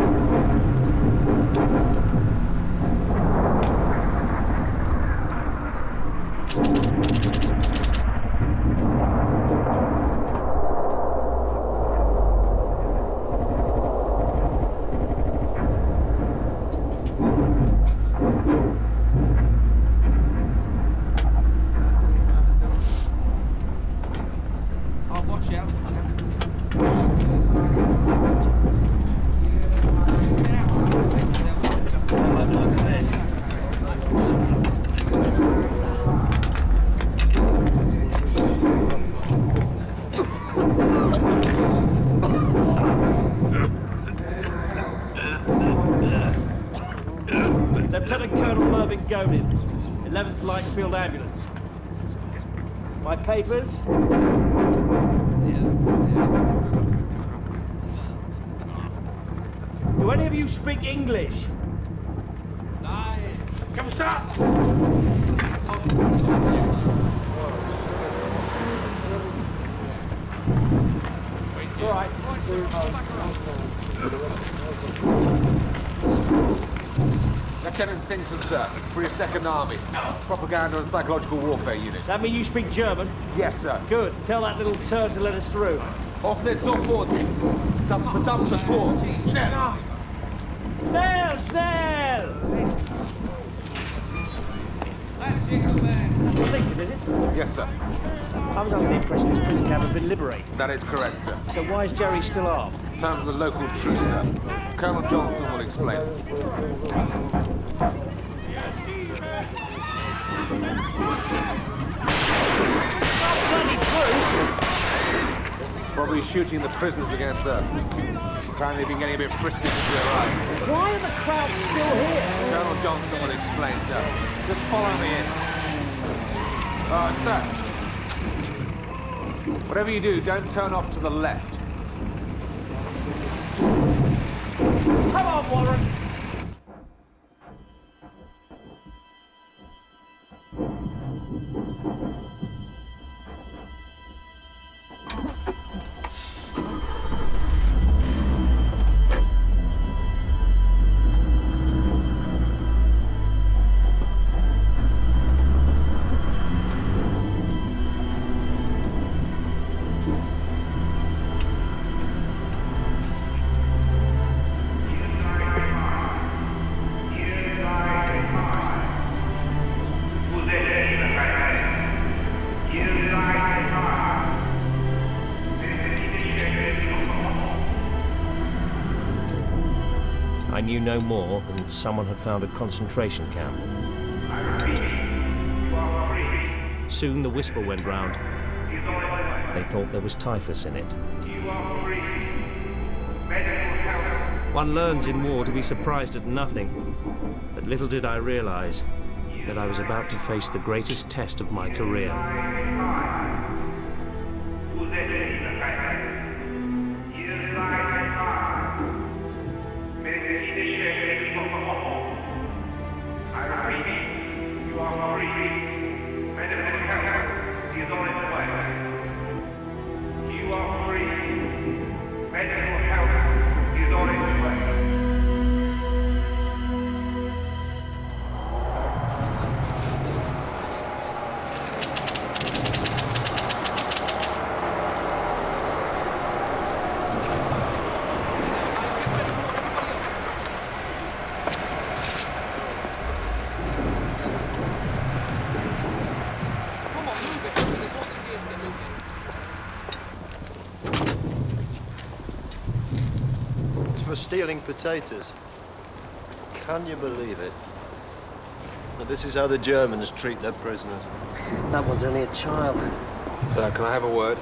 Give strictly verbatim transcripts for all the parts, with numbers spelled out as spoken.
eleventh Light Field Ambulance. My papers? Do any of you speak English? Come stop! All right. Lieutenant Sington, sir, for your Second Army. Propaganda and Psychological Warfare Unit. That mean you speak German? Yes, sir. Good. Tell that little turd to let us through. Auf nicht sofort! Das verdammte Tor! Schnell! Schnell, schnell! That's it, man. Lincoln, is it? Yes, sir. I was under the impression this prison camp had been liberated. That is correct, sir. So why is Jerry still armed? Terms of the local truce, sir. Colonel Johnston will explain. Bloody truce! Probably shooting the prisoners again, sir. Apparently they've been getting a bit frisky since we arrived. Why are the crowds still here? Colonel Johnston will explain, sir. Just follow me in. Uh, sir. Whatever you do, don't turn off to the left. Come on, Warren. I knew no more than someone had found a concentration camp. Soon the whisper went round. They thought there was typhus in it. One learns in war to be surprised at nothing, but little did I realize that I was about to face the greatest test of my career. For stealing potatoes. Can you believe it? But this is how the Germans treat their prisoners. That one's only a child. Sir, can I have a word?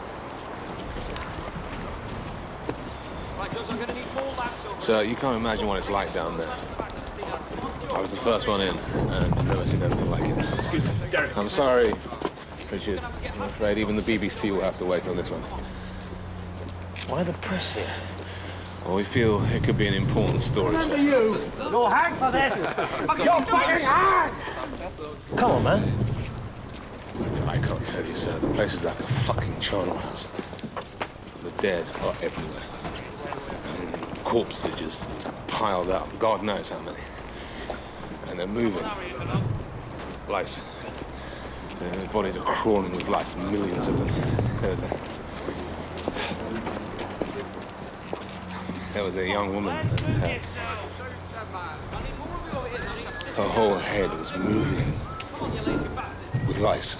Sir, you can't imagine what it's like down there. I was the first one in, and I've never seen anything like it. Excuse me, Derek. I'm sorry, Richard. I'm afraid even the B B C will have to wait on this one. Why the press here? Well, we feel it could be an important story, sir. You! You'll hang for this! You'll fucking hang! Come on, man. I can't tell you, sir. The place is like a fucking charnel house. The dead are everywhere. And corpses just piled up, God knows how many. And they're moving. Lice. Their bodies are crawling with lice, millions of them. There was a, there was a young woman, and her, her whole head was moving with lice.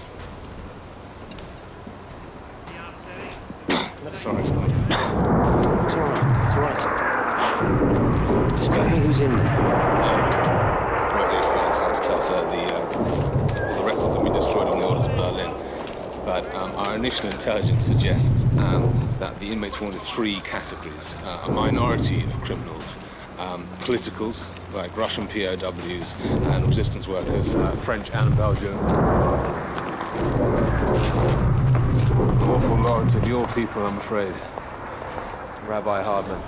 Sorry. It's all right. It's all right. Just tell me who's in there. Um, correctly explained, it's hard to tell, sir. The, uh, all the records have been destroyed on the orders of Berlin. But um, our initial intelligence suggests um, that the inmates fall into three categories. Uh, a minority of criminals, um, politicals, like Russian P O Ws, and resistance workers, uh, French and Belgian. Awful lot of your people, I'm afraid. Rabbi Hardman.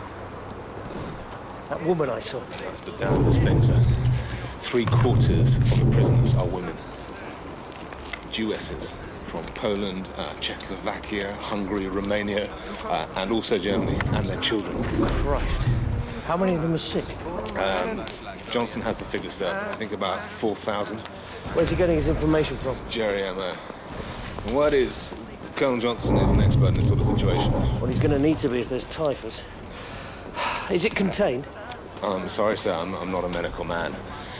That woman I saw. That's the damnedest thing, sir. Three quarters of the prisoners are women. Jewesses from Poland, uh, Czechoslovakia, Hungary, Romania, uh, and also Germany, and their children. Christ. How many of them are sick? Um, Johnson has the figures, sir. I think about four thousand. Where's he getting his information from? Jerry M O. The word is, Colonel Johnson is an expert in this sort of situation. Well, he's going to need to be if there's typhus. Is it contained? I'm sorry, sir. I'm, I'm not a medical man.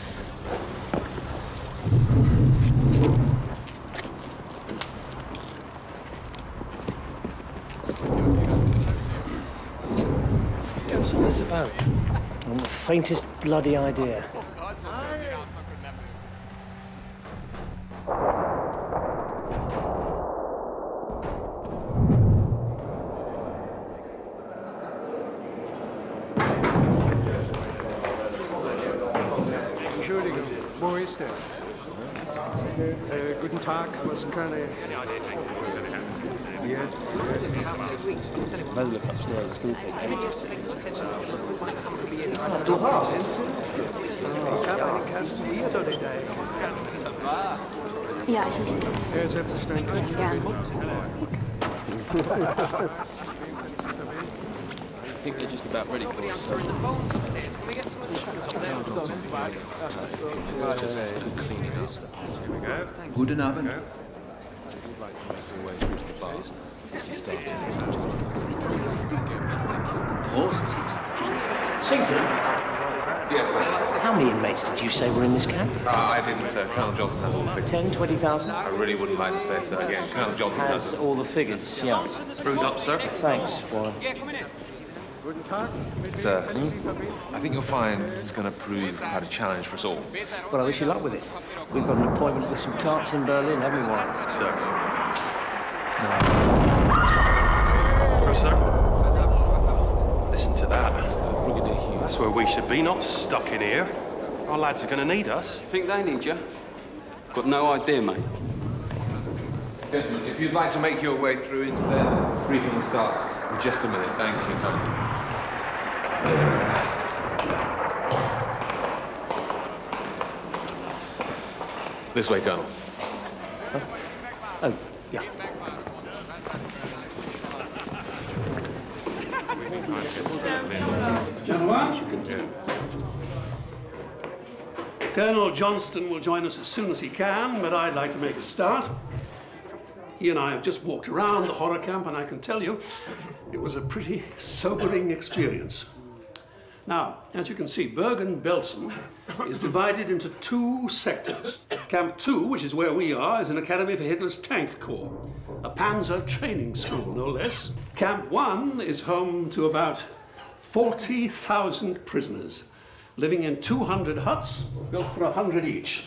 What's all this about? I haven't the faintest bloody idea. Wo ist er? Äh, guten Tag, was kann er? Ja. Better look upstairs, it's going to take ages. Du hast? Ich habe eine Kasten Bier dort in der Ecke. Ja, ich möchte es. Ja, selbstverständlich. Gerne. I think they're just about ready for us. It's just cleaning up. Here we go. Guten Abend. We'd like to make our way through to the bar. She started just Prost. Sington? Yes, sir. How many inmates did you say were in this camp? Uh, I didn't, sir. Colonel Johnson has all the figures. Ten, twenty thousand? I really wouldn't like to say so again. Colonel Johnson has Has them. all the figures, yeah. Screws up, sir. Thanks, Warren. Guten Tag. Sir, I think you'll find this is going to prove quite a challenge for us all. Well, I wish you luck with it. We've got an appointment with some tarts in Berlin, haven't we, Warren? Sir. Oh, sir. Listen to that. That's where we should be, not stuck in here. Our lads are going to need us. Think they need you? Got no idea, mate. Gentlemen, if you'd like to make your way through into there, briefing will start in just a minute. Thank you. This way, Colonel. Oh, yeah. Gentlemen, Colonel Johnston will join us as soon as he can, but I'd like to make a start. He and I have just walked around the horror camp, and I can tell you, it was a pretty sobering experience. Now, as you can see, Bergen-Belsen is divided into two sectors. Camp two, which is where we are, is an academy for Hitler's tank corps, a panzer training school, no less. Camp one is home to about forty thousand prisoners, living in two hundred huts, built for one hundred each.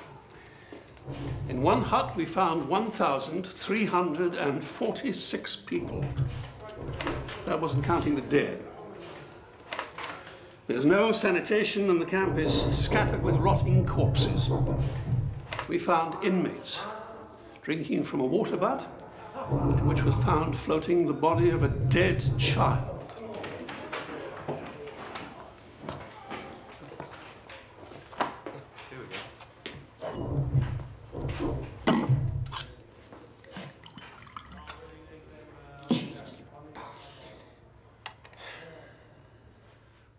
In one hut, we found one thousand three hundred forty-six people. That wasn't counting the dead. There's no sanitation, and the camp is scattered with rotting corpses. We found inmates drinking from a water butt, in which was found floating the body of a dead child.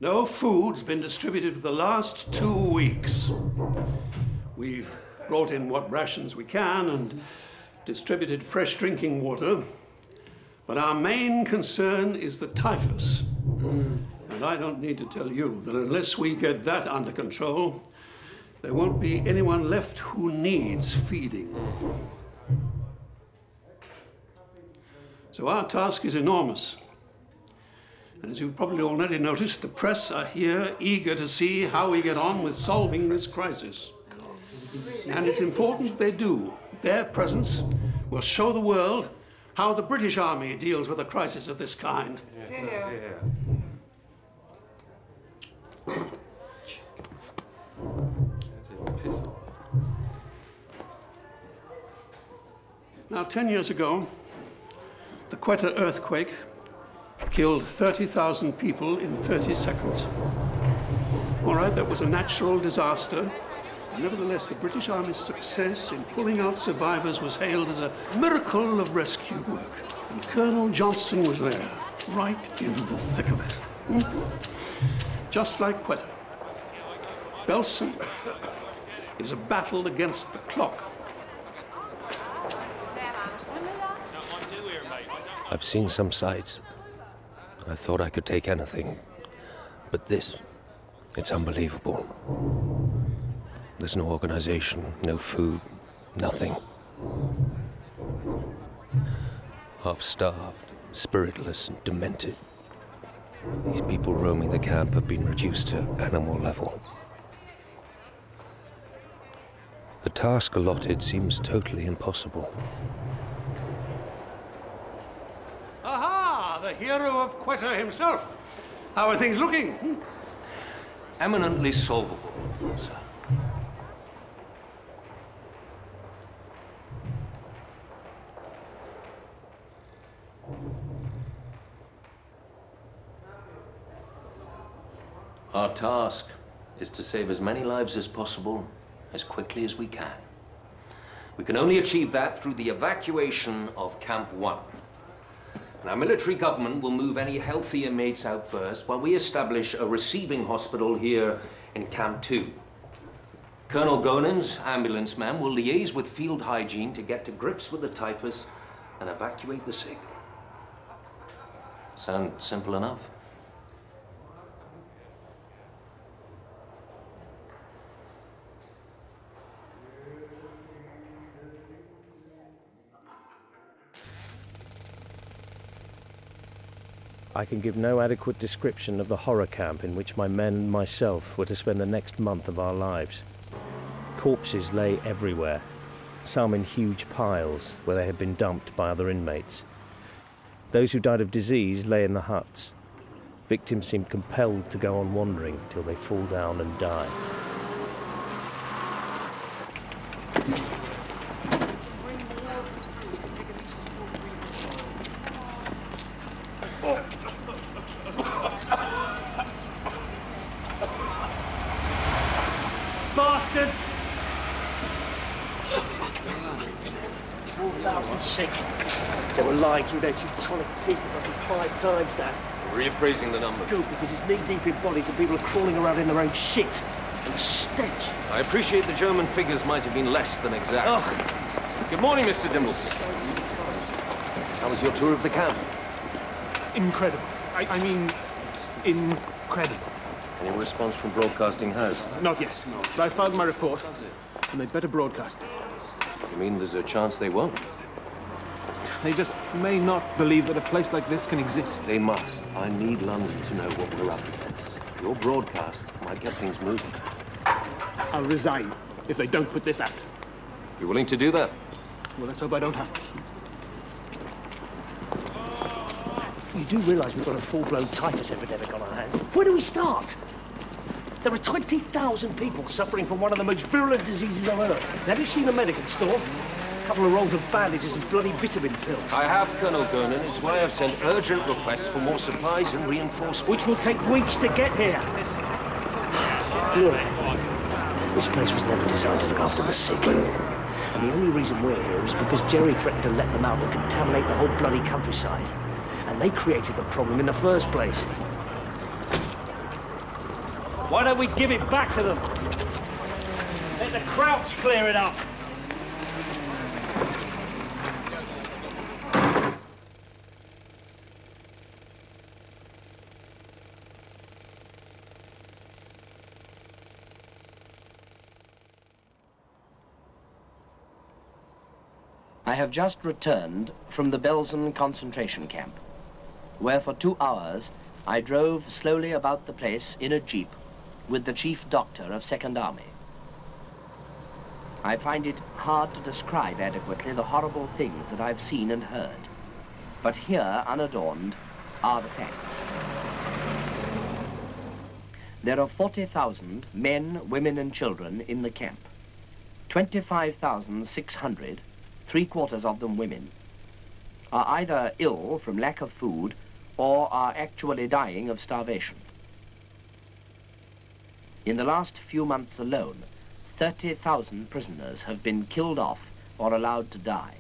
No food's been distributed for the last two weeks. We've brought in what rations we can and distributed fresh drinking water. But our main concern is the typhus. And I don't need to tell you that unless we get that under control, there won't be anyone left who needs feeding. So our task is enormous. And as you've probably already noticed, the press are here eager to see how we get on with solving this crisis. And it's important they do. Their presence will show the world how the British Army deals with a crisis of this kind. Yeah. Now, ten years ago, the Quetta earthquake killed thirty thousand people in thirty seconds. All right, that was a natural disaster. Nevertheless, the British Army's success in pulling out survivors was hailed as a miracle of rescue work. And Colonel Johnston was there, right in the thick of it. Hmm? Just like Quetta. Belsen is a battle against the clock. I've seen some sights. I thought I could take anything. But this, it's unbelievable. There's no organization, no food, nothing. Half-starved, spiritless, and demented. These people roaming the camp have been reduced to animal level. The task allotted seems totally impossible. Aha! The hero of Quetta himself. How are things looking? Hmm? Eminently solvable, sir. Our task is to save as many lives as possible, as quickly as we can. We can only achieve that through the evacuation of Camp One. And our military government will move any healthy inmates out first while we establish a receiving hospital here in Camp Two. Colonel Gonin's ambulance men will liaise with field hygiene to get to grips with the typhus and evacuate the sick. Sound simple enough? I can give no adequate description of the horror camp in which my men and myself were to spend the next month of our lives. Corpses lay everywhere, some in huge piles where they had been dumped by other inmates. Those who died of disease lay in the huts. Victims seemed compelled to go on wandering till they fall down and die. Bastards! four thousand sick. They were lying through their teutonic teeth roughly five times that. Really praising the number. Good, because it's knee-deep in bodies and people are crawling around in their own shit. And stench. I appreciate the German figures might have been less than exact. Oh. Good morning, Mister Dimble. How was your tour of the camp? Incredible. I, I mean, incredible. Any response from Broadcasting House? Not yet, no. But I filed my report, and they'd better broadcast it. You mean there's a chance they won't? They just may not believe that a place like this can exist. They must. I need London to know what we're up against. Your broadcast might get things moving. I'll resign if they don't put this out. You willing to do that? Well, let's hope I don't have to. You do realise we've got a full-blown typhus epidemic on our hands? Where do we start? There are twenty thousand people suffering from one of the most virulent diseases on Earth. Have you seen the medical store? A couple of rolls of bandages and bloody vitamin pills. I have, Colonel Gernon. It's why I've sent urgent requests for more supplies and reinforcements. Which will take weeks to get here. Look, this place was never designed to look after the sick. And the only reason we're here is because Jerry threatened to let them out and contaminate the whole bloody countryside. And they created the problem in the first place. Why don't we give it back to them? Let the Crouch clear it up. I have just returned from the Belsen concentration camp, where for two hours I drove slowly about the place in a jeep with the chief doctor of Second Army. I find it hard to describe adequately the horrible things that I've seen and heard, but here, unadorned, are the facts. There are forty thousand men, women and children in the camp. twenty-five thousand six hundred, three quarters of them women, are either ill from lack of food or are actually dying of starvation. In the last few months alone, thirty thousand prisoners have been killed off or allowed to die.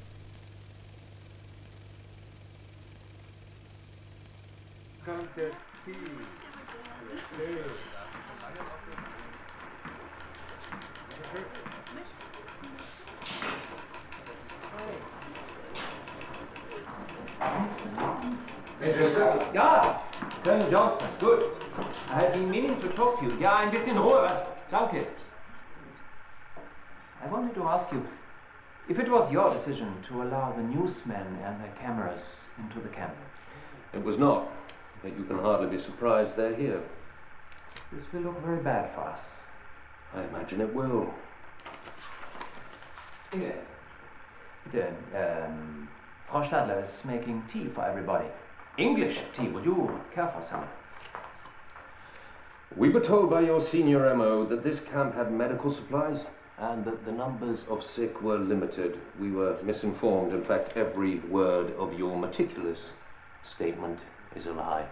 Ja, Colonel Johnston, good. I have been meaning to talk to you. Ja, ein bisschen Ruhe. Danke. I wanted to ask you if it was your decision to allow the newsmen and their cameras into the camp. It was not, but you can hardly be surprised they're here. This will look very bad for us. I imagine it will. Yeah. Bitte, um, Frau Stadler is making tea for everybody. English tea, would you care for some? We were told by your senior M O that this camp had medical supplies and that the numbers of sick were limited. We were misinformed. In fact, every word of your meticulous statement is a lie.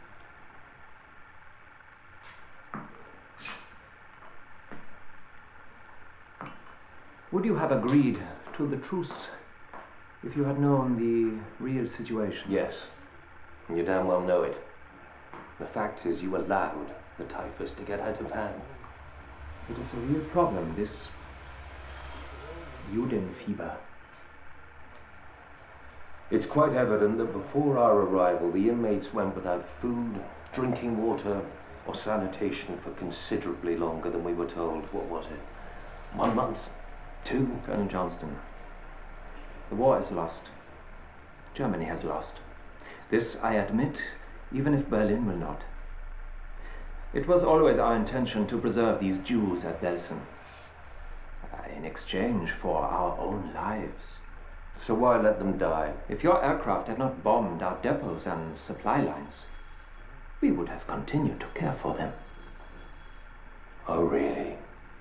Would you have agreed to the truce if you had known the real situation? Yes, and you damn well know it. The fact is, you allowed the typhus to get out of hand. It is a real problem, this Juden fever. It's quite evident that before our arrival, the inmates went without food, drinking water, or sanitation for considerably longer than we were told. What was it? One month? Two? Colonel Johnston, the war is lost. Germany has lost. This I admit, even if Berlin will not. It was always our intention to preserve these Jews at Belsen, uh, in exchange for our own lives. So why let them die? If your aircraft had not bombed our depots and supply lines, we would have continued to care for them. Oh, really?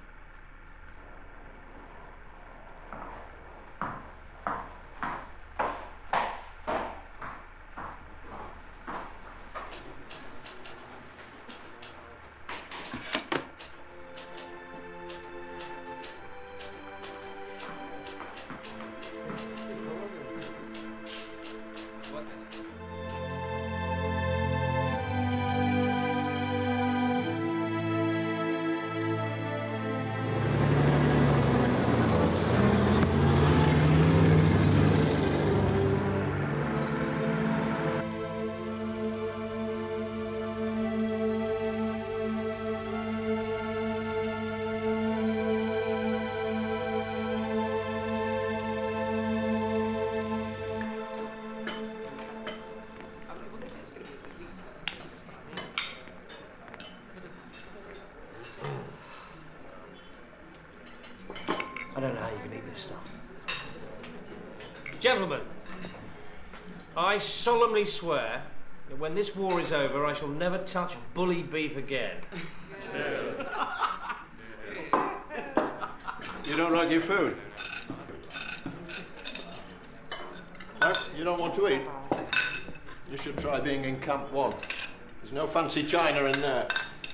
I don't know how you can eat this stuff. Gentlemen, I solemnly swear that when this war is over, I shall never touch bully beef again. You don't like your food? No? You don't want to eat? You should try being in Camp One. There's no fancy china in there.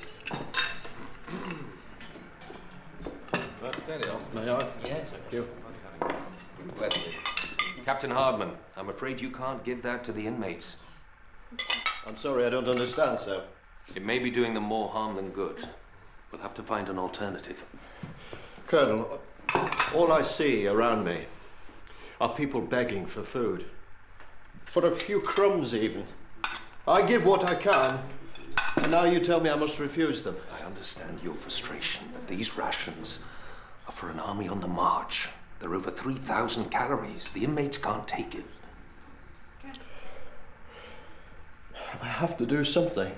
That's steady on. May I? Yes. Thank you. Bless me. Captain Hardman, I'm afraid you can't give that to the inmates. I'm sorry, I don't understand, sir. It may be doing them more harm than good. We'll have to find an alternative. Colonel, all I see around me are people begging for food. For a few crumbs, even. I give what I can, and now you tell me I must refuse them. I understand your frustration, but these rations are for an army on the march. They're over three thousand calories. The inmates can't take it. I have to do something.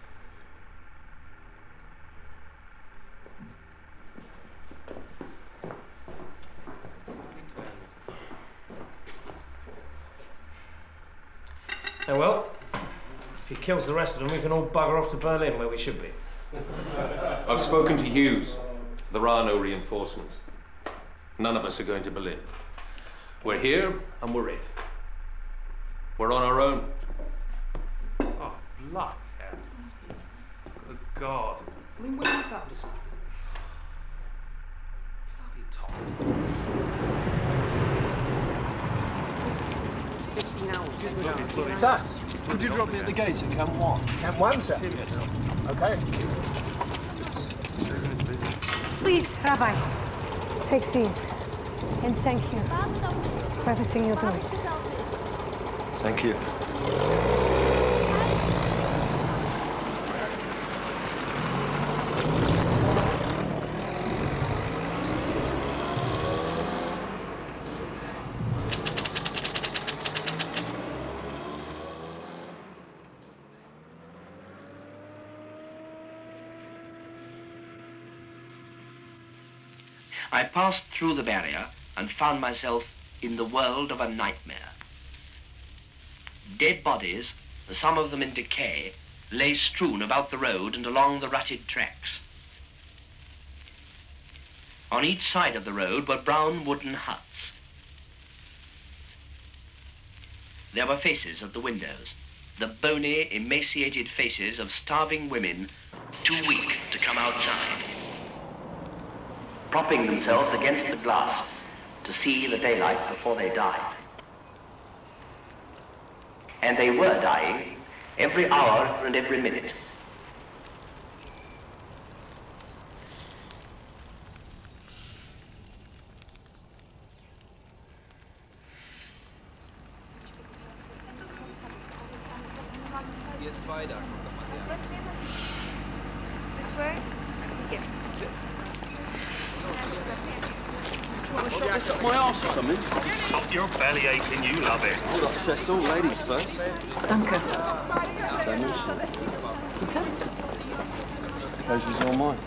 Oh, well, if he kills the rest of them, we can all bugger off to Berlin, where we should be. I've spoken to Hughes. There are no reinforcements. None of us are going to Berlin. We're here, and we're it. We're on our own. Oh, blood. Good God. I mean, when was that decided? Bloody top. fifteen hours. Sir, could you drop me at the gates at Camp One? Camp One, sir? Okay. Please, Rabbi, take these. And thank you for everything you're doing. Thank you. I passed through the barrier and found myself in the world of a nightmare. Dead bodies, some of them in decay, lay strewn about the road and along the rutted tracks. On each side of the road were brown wooden huts. There were faces at the windows, the bony, emaciated faces of starving women too weak to come outside, propping themselves against the glass to see the daylight before they died. And they were dying every hour and every minute. Jetzt weiter. This way? Yes. Up my arse or something? Stop your belly aching, you love it. Hold up, Cecil. Ladies first. Danke. Pleasure's all mine.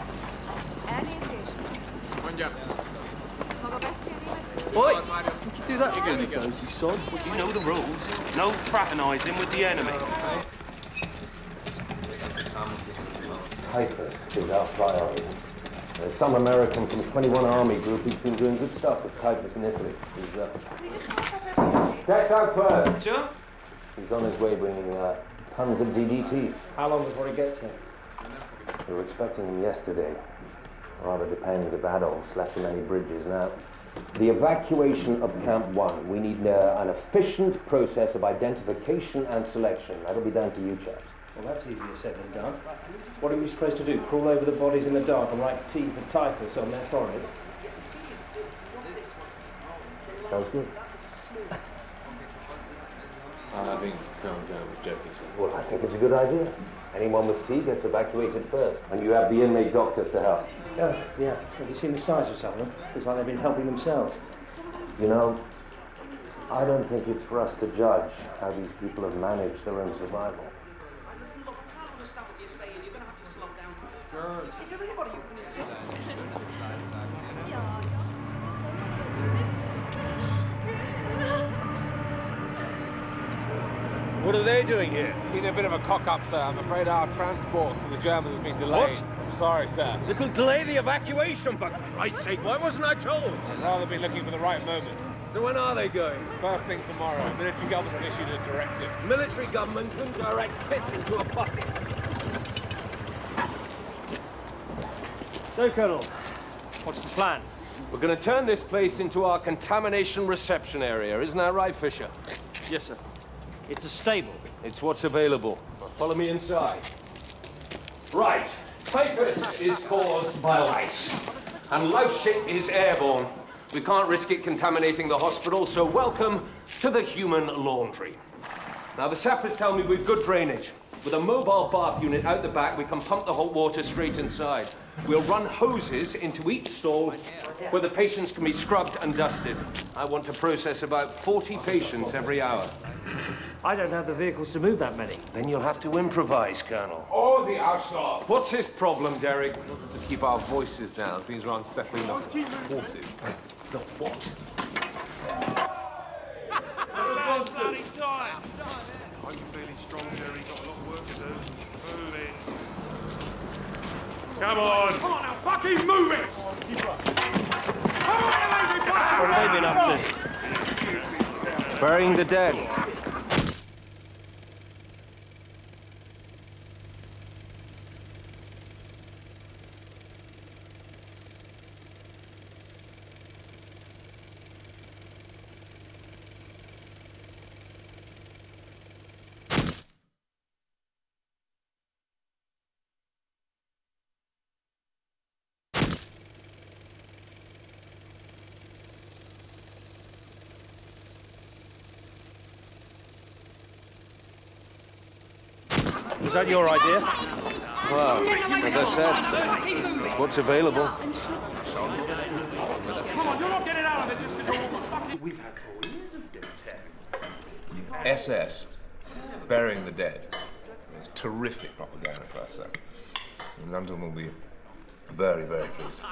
Oi! Did you do that again, you cozy sod? Well, you know the rules. No fraternising with the enemy. Typhus is our priority. There's some American from twenty-one Army Group who's been doing good stuff with typhus in Italy. He's, uh... Test out first! Sure. He's on his way bringing uh, tons of D D T. How long before he gets here? We were expecting him yesterday. Rather depends if adults left him any bridges now. The evacuation of Camp One. We need uh, an efficient process of identification and selection. That'll be down to you chaps. Well, that's easier said than done. What are we supposed to do? Crawl over the bodies in the dark and write T for typhus on their foreheads? Sounds good. I think Colonel Jones was joking, sir. Well, I think it's a good idea. Anyone with T gets evacuated first, and you have the inmate doctors to help. Yeah, yeah. Have you seen the size of some of them? Looks like they've been helping themselves. You know, I don't think it's for us to judge how these people have managed their own survival. Is there anybody you can insult? What are they doing here? Been a bit of a cock-up, sir. I'm afraid our transport for the Germans has been delayed. What? I'm sorry, sir. It'll delay the evacuation, for Christ's sake. Why wasn't I told? I'd rather be looking for the right moment. So when are they going? First thing tomorrow. Military government issued a directive. Military government couldn't direct piss into a bucket. So, Colonel, what's the plan? We're going to turn this place into our contamination reception area. Isn't that right, Fisher? Yes, sir. It's a stable. It's what's available. Follow me inside. Right. Typhus is caused by lice, and louse shit is airborne. We can't risk it contaminating the hospital, so welcome to the human laundry. Now, the sappers tell me we've good drainage. With a mobile bath unit out the back, we can pump the hot water straight inside. We'll run hoses into each stall where the patients can be scrubbed and dusted. I want to process about forty patients every hour. I don't have the vehicles to move that many. Then you'll have to improvise, Colonel. Oh, the outlaw! What's his problem, Derek? To keep our voices down. Things are unsettling the horses. The what? Are you feeling strong, Jerry? Got a lot of work to do. Move it. Come on! Come on now, fucking move it! Come on, lazy bastard! What have they been up to? Burying the dead. Was that your idea? Well, as I said, it's what's available. Come on, you're not getting out of it just because you're all fucking... We've had four years of diptech. S S, burying the dead. It's terrific propaganda for us, sir. And London will be very, very pleased.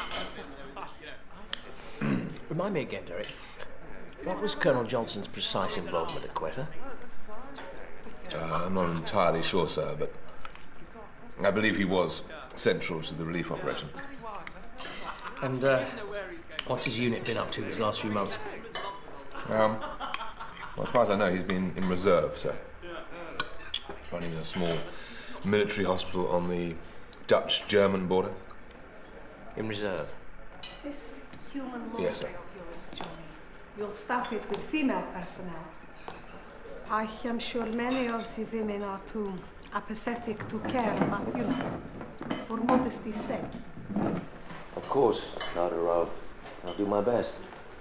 Remind me again, Derek. What was Colonel Johnson's precise involvement at Quetta? Uh, I'm not entirely sure, sir, but I believe he was central to the relief operation. And uh, what's his unit been up to these last few months? Um, well, as far as I know, he's been in reserve, sir. Running a small military hospital on the Dutch-German border. In reserve? This human laundry Yes, sir. of yours, Johnny. You'll staff it with female personnel. I am sure many of the women are too apathetic to care, but you know, for modesty's sake. Of course, Carter. I'll, I'll do my best.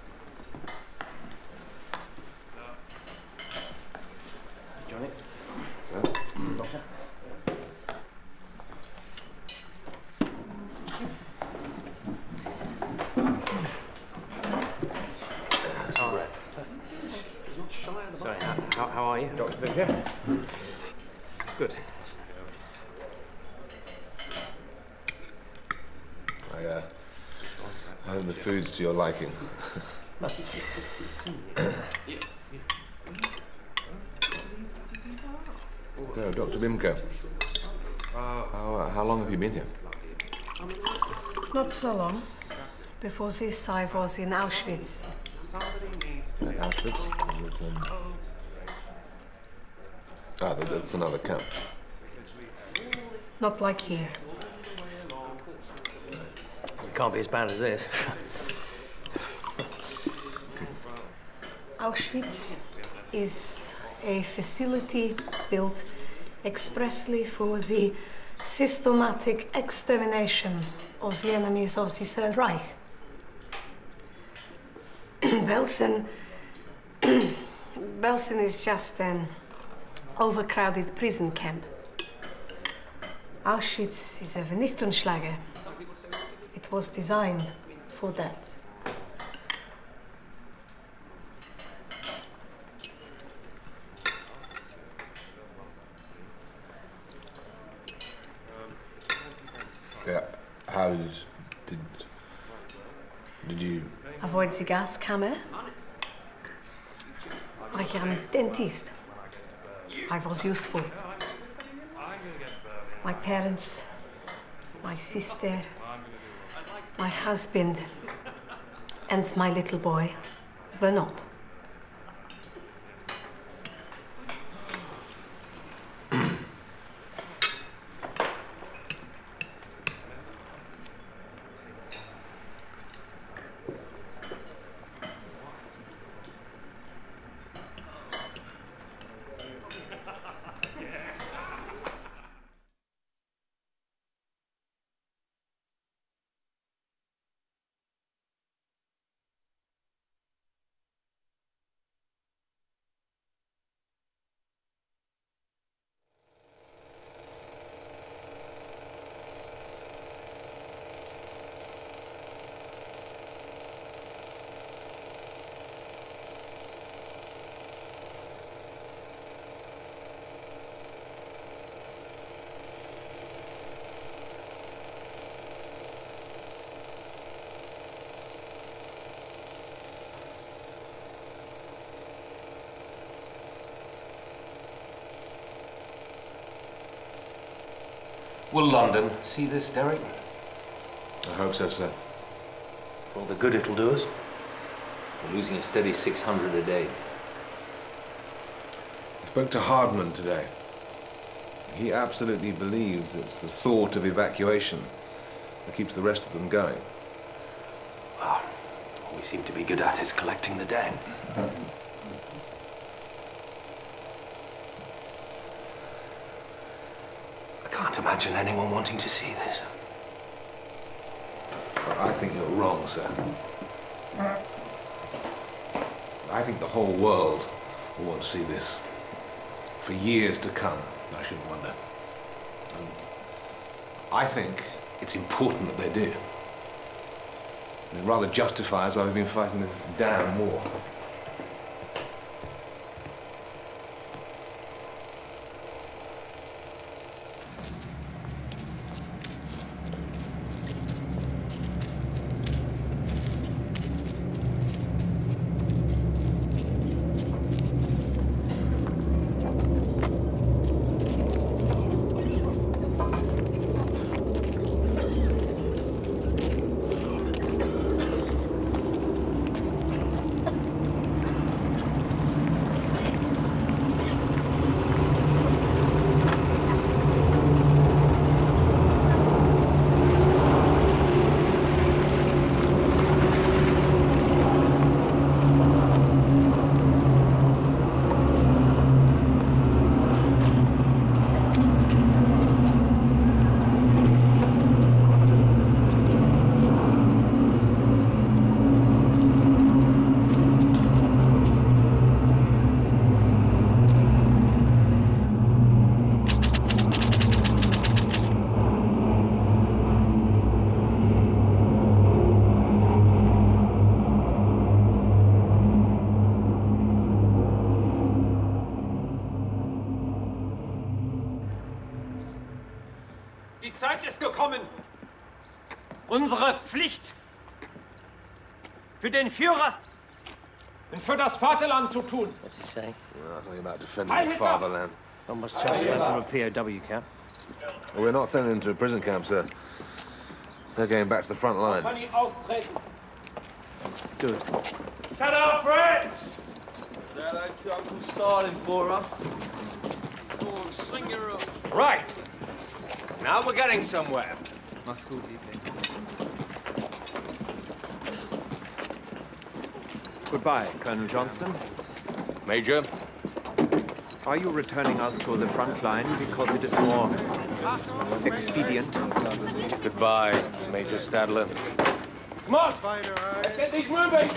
Johnny? Sir? Doctor? All right. Sorry, how, how, how are you? Doctor Big here? Good. I, uh, I hope the food's to your liking. So, Doctor Bimko, how, uh, how long have you been here? Not so long. Before this, I was in Auschwitz. At Auschwitz? Is it, um... Ah, that, that's another camp. Not like here. It can't be as bad as this. Auschwitz is a facility built expressly for the systematic extermination of the enemies of the Third Reich. Belsen, Belsen is just an overcrowded prison camp. Auschwitz is a Vernichtungslager. It was designed for that. Yeah. How did did did you? Avoid the gas camera. I am dentist. I was useful. My parents, my sister, my husband, and my little boy were not. Will London see this, Derek? I hope so, sir. All the good it'll do us. We're losing a steady six hundred a day. I spoke to Hardman today. He absolutely believes it's the thought of evacuation that keeps the rest of them going. Well, all we seem to be good at is collecting the dead. I can't imagine anyone wanting to see this. Well, I think you're wrong, sir. I think the whole world will want to see this for years to come, I shouldn't wonder. And I think it's important that they do. It rather justifies why we've been fighting this damn war. Die Zeit ist gekommen, unsere Pflicht für den Führer und für das Vaterland zu tun. What's he saying? Well, something about defending the fatherland. Not much chance of from a P O W camp. Well, we're not sending them to a prison camp, sir. They're going back to the front line. Good. Tell our friends! Hello to Uncle Stalin for us. Go on, sling your up. Right. Now we're getting somewhere. Mach's gut, Liebling. Goodbye, Colonel Johnston. Major? Are you returning us to the front line because it is more expedient? Goodbye, Major Stadler. Come on! Let's get these moving!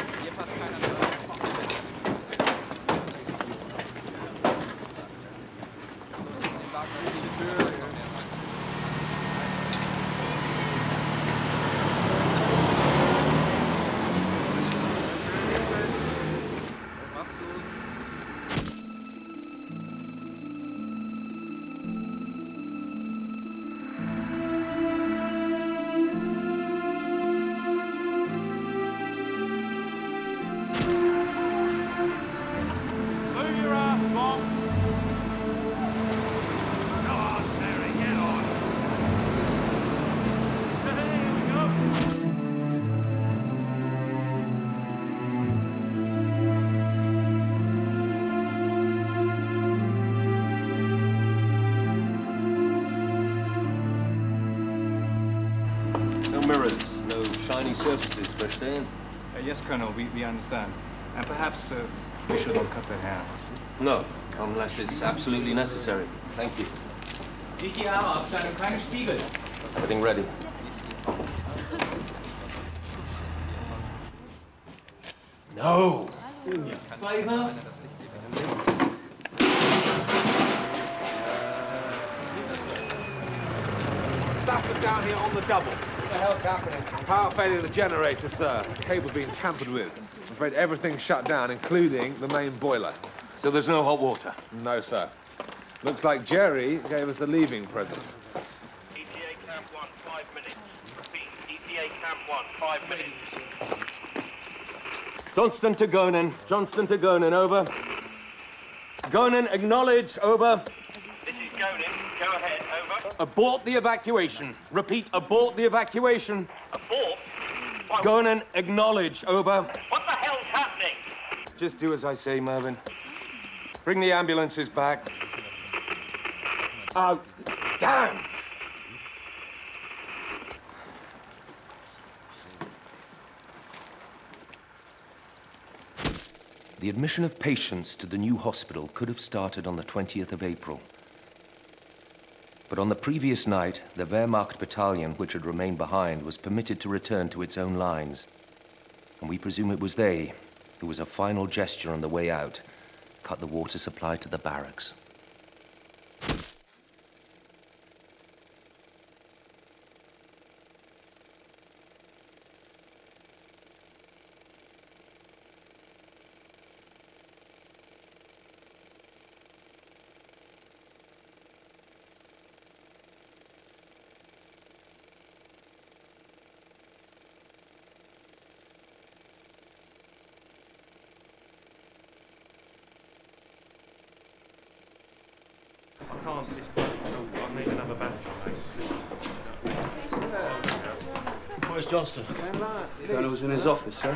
Mirrors, no shiny surfaces, verstehen? Uh, yes, Colonel, we, we understand. And perhaps uh, we should not cut their hair. No, unless it's absolutely necessary. Thank you. Nicht die Arme abschneiden und keine Spiegel. Getting ready. No! Favor? Staff are down here on the double. What the hell's happening? Power failure of the generator, sir. The cable's being tampered with. I'm afraid everything's shut down, including the main boiler. So there's no hot water? No, sir. Looks like Jerry gave us a leaving present. E T A Camp one, five minutes. Repeat, E T A Camp one, five minutes. Johnston to Gonen. Johnston to Gonen, over. Gonen, acknowledge, over. This is Gonen. Go ahead, over. abort the evacuation. Repeat, abort the evacuation. Abort? Go in and acknowledge. Over. What the hell's happening? Just do as I say, Mervyn. Bring the ambulances back. Oh, damn! The admission of patients to the new hospital could have started on the twentieth of April. But on the previous night, the Wehrmacht battalion, which had remained behind, was permitted to return to its own lines. And we presume it was they who, as a final gesture on the way out, cut the water supply to the barracks. I can't this bloke till I need another badge on, mate. Where's Johnston? Colonel's in his office, sir.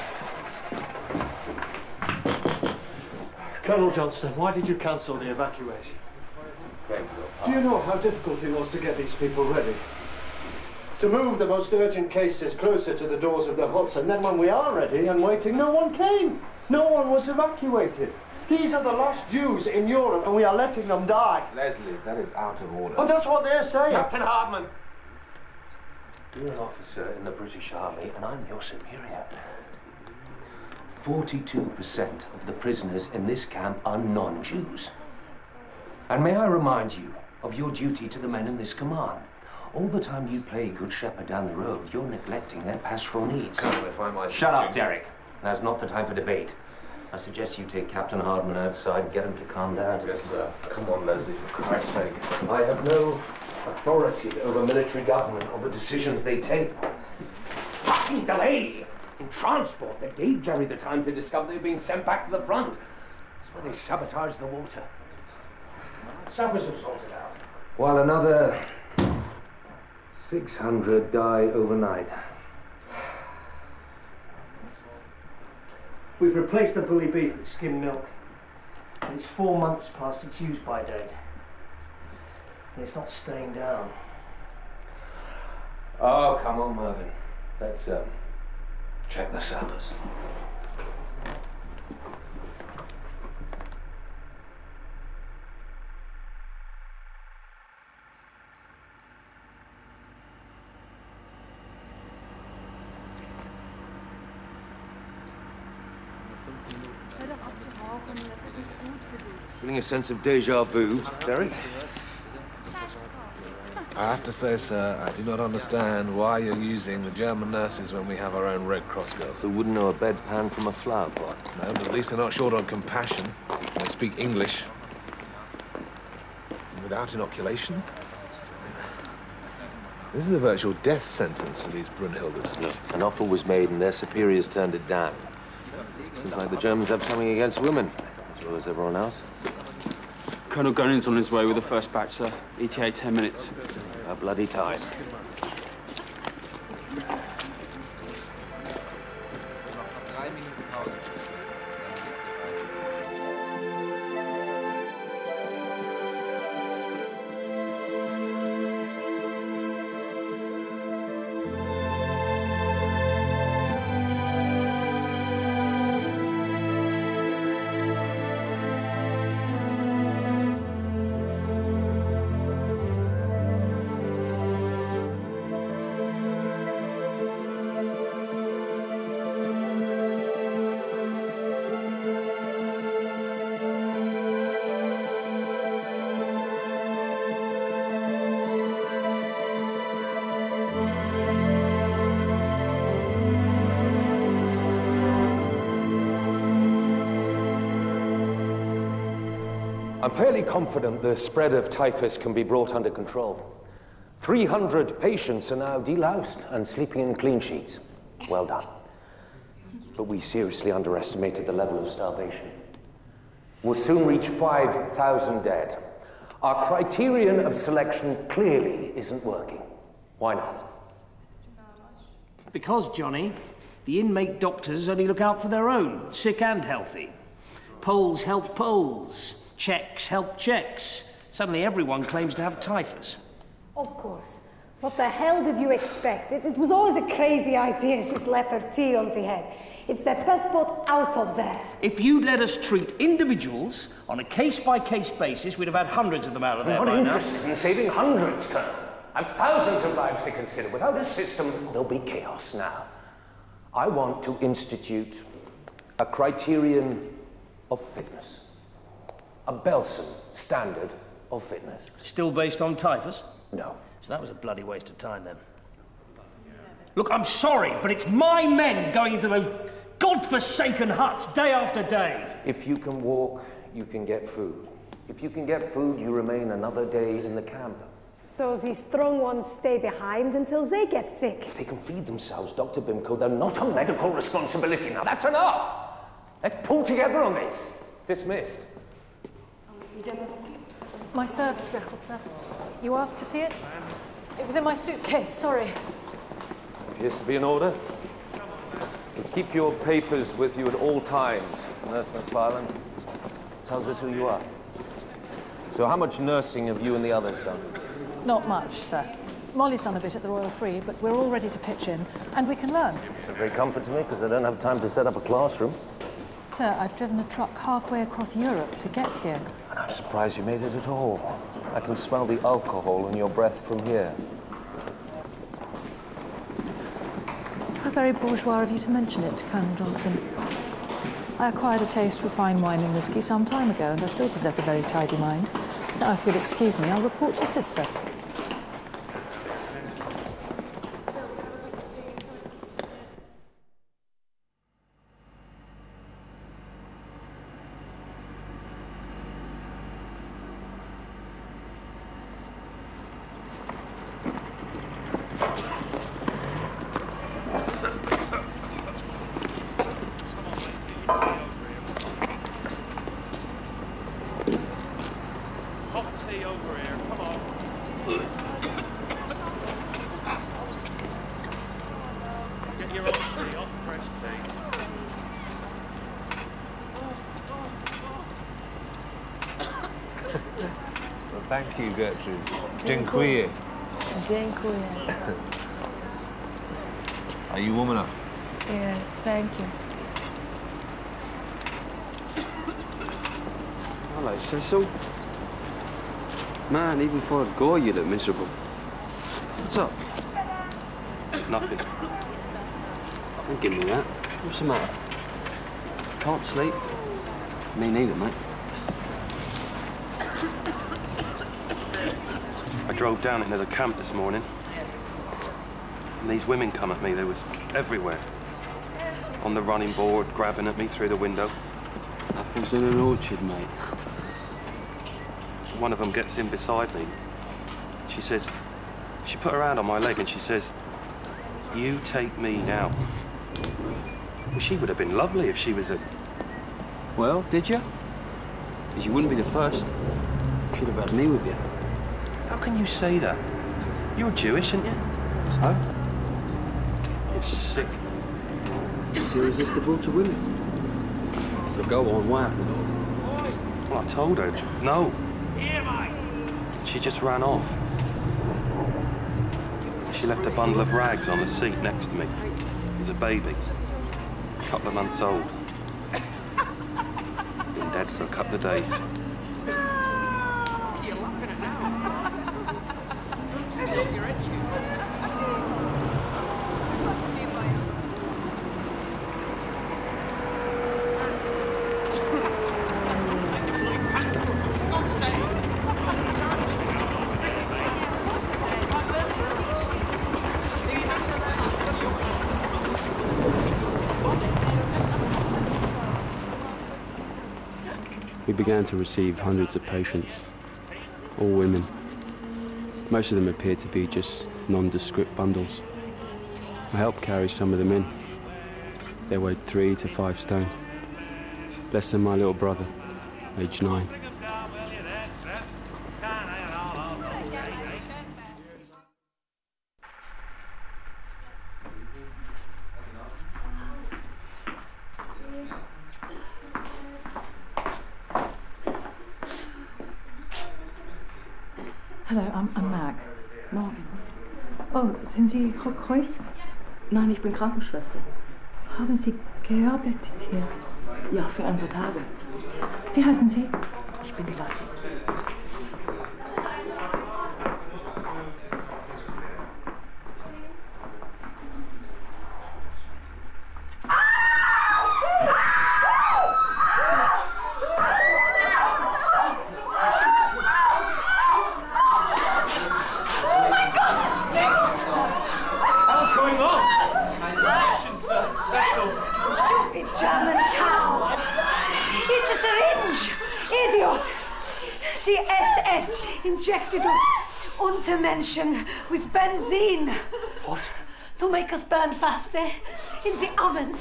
Colonel Johnston, why did you cancel the evacuation? Do you know how difficult it was to get these people ready? To move the most urgent cases closer to the doors of the huts, and then when we are ready and waiting, no one came. No one was evacuated. These are the last Jews in Europe, and we are letting them die. Leslie, that is out of order. Oh, that's what they're saying. Captain Hardman! You're an officer in the British Army, and I'm your superior. forty-two percent of the prisoners in this camp are non-Jews. And may I remind you of your duty to the men in this command. All the time you play Good Shepherd down the road, you're neglecting their pastoral needs. Colonel, if I might... Shut up, Derek. Now's not the time for debate. I suggest you take Captain Hardman outside and get him to calm down. Yes, sir. Come on, Leslie, for Christ's sake. I have no authority over military government or the decisions they take. Fucking delay in transport that gave Jerry the time to discover they were being sent back to the front. That's why they sabotaged the water. Sappers have sorted out. While another six hundred die overnight. We've replaced the bully beef with skim milk. And it's four months past its use-by date. And it's not staying down. Oh, come on, Mervyn. Let's um, check the sappers. Feeling a sense of deja vu, Derek? I have to say, sir, I do not understand why you're using the German nurses when we have our own Red Cross girls. They wouldn't know a bedpan from a flower pot. No, but at least they're not short on compassion. They speak English. Without inoculation. This is a virtual death sentence for these Brunhildes. Look, an offer was made and their superiors turned it down. Seems like the Germans have something against women, as well as everyone else. Colonel Gunning's on his way with the first batch, sir. E T A ten minutes. A bloody time. I'm fairly confident the spread of typhus can be brought under control. three hundred patients are now deloused and sleeping in clean sheets. Well done. But we seriously underestimated the level of starvation. We'll soon reach five thousand dead. Our criterion of selection clearly isn't working. Why not? Because, Johnny, the inmate doctors only look out for their own, sick and healthy. Poles help Poles. Czechs help Czechs. Suddenly everyone claims to have typhus. Of course. What the hell did you expect? It, it was always a crazy idea, this letter T on the head. It's the passport out of there. If you'd let us treat individuals on a case-by-case basis, we'd have had hundreds of them out of there I'm by not now. interested in saving hundreds, Colonel. I've thousands of lives to consider. Without a system, there'll be chaos. Now, I want to institute a criterion of fitness. A Belsen standard of fitness. Still based on typhus? No. So that was a bloody waste of time then. Look, I'm sorry, but it's my men going into those godforsaken huts day after day. If you can walk, you can get food. If you can get food, you remain another day in the camp. So the strong ones stay behind until they get sick. If they can feed themselves, Doctor Bimco, they're not a medical responsibility. Now, that's enough! Let's pull together on this. Dismissed. My service record, sir. You asked to see it? It was in my suitcase, sorry. Appears to be in order. And keep your papers with you at all times, Nurse McFarlane. Tells us who you are. So how much nursing have you and the others done? Not much, sir. Molly's done a bit at the Royal Free, but we're all ready to pitch in, and we can learn. It's a great comfort to me, because I don't have time to set up a classroom. Sir, I've driven a truck halfway across Europe to get here. And I'm surprised you made it at all. I can smell the alcohol in your breath from here. How very bourgeois of you to mention it, Colonel Johnson. I acquired a taste for fine wine and whiskey some time ago, and I still possess a very tidy mind. Now, if you'll excuse me, I'll report to Sister. Thank you, Gertrude. Dziękuję. Dziękuję. Are you warm enough? Yeah, thank you. Hello, Cecil. Man, even for a guy, you look miserable. What's up? Nothing. Don't give me that. What's the matter? Can't sleep? Me neither, mate. I drove down into the camp this morning, and these women come at me. They was everywhere. On the running board, grabbing at me through the window. Apples in an orchard, mate. One of them gets in beside me. She says, she put her hand on my leg and she says, "You take me now." Well, she would have been lovely if she was a... Well, did you? Because you wouldn't be the first. Should have had me with you. How can you say that? You're Jewish, aren't you? So? You're sick. It's irresistible to women. So go on, what happened? Well, I told her, no. She just ran off. She left a bundle of rags on the seat next to me. It was a baby, a couple of months old. Been dead for a couple of days. We began to receive hundreds of patients, all women. Most of them appeared to be just nondescript bundles. I helped carry some of them in. They weighed three to five stone. Less than my little brother, aged nine. Hello, I'm, I'm Mag. Morgen. Oh, sind Sie Reuss? Nein, ich bin Krankenschwester. Haben Sie gearbeitet hier? Ja, für ein paar Tage. Wie heißen Sie? Ich bin die Leitung. German cat! It's a syringe! Idiot! C S S injected us Untermenschen with benzene. What? To make us burn faster in the ovens.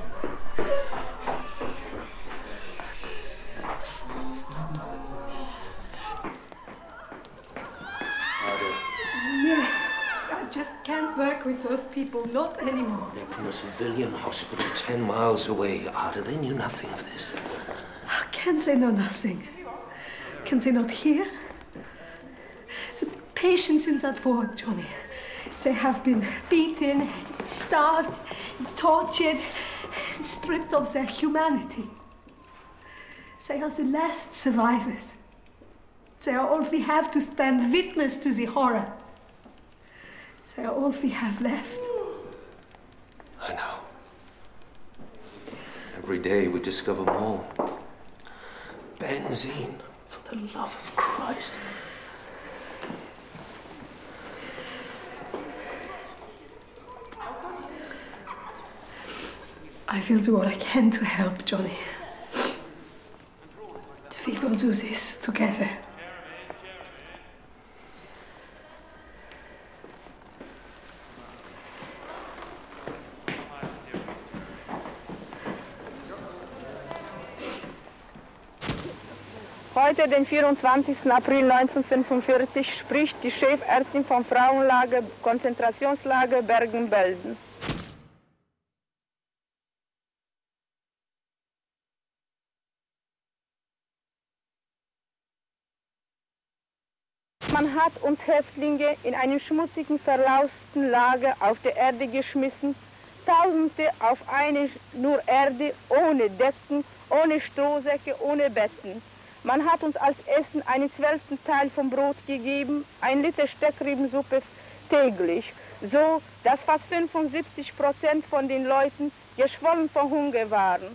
Yeah, I just can't work with those people, not anymore. They're from a civilian hospital ten miles away. Ada, they knew nothing of this. Can they know nothing? Can they not hear? The patients in that ward, Johnny, they have been beaten, starved, tortured, and stripped of their humanity. They are the last survivors. They are all we have to stand witness to the horror. They are all we have left. I know. Every day we discover more. Benzene, for the love of Christ. I will do what I can to help, Johnny. We will do this together. Heute, den vierundzwanzigsten April neunzehnhundertfünfundvierzig, spricht die Chefärztin vom Frauenlager, Konzentrationslager Bergen-Belsen. Man hat uns Häftlinge in einem schmutzigen, verlausten Lager auf die Erde geschmissen, Tausende auf eine nur Erde, ohne Decken, ohne Strohsäcke, ohne Betten. Man hat uns als Essen einen zwölften Teil vom Brot gegeben, ein Liter Steckriebensuppe täglich, so dass fast fünfundsiebzig Prozent von den Leuten geschwollen vor Hunger waren.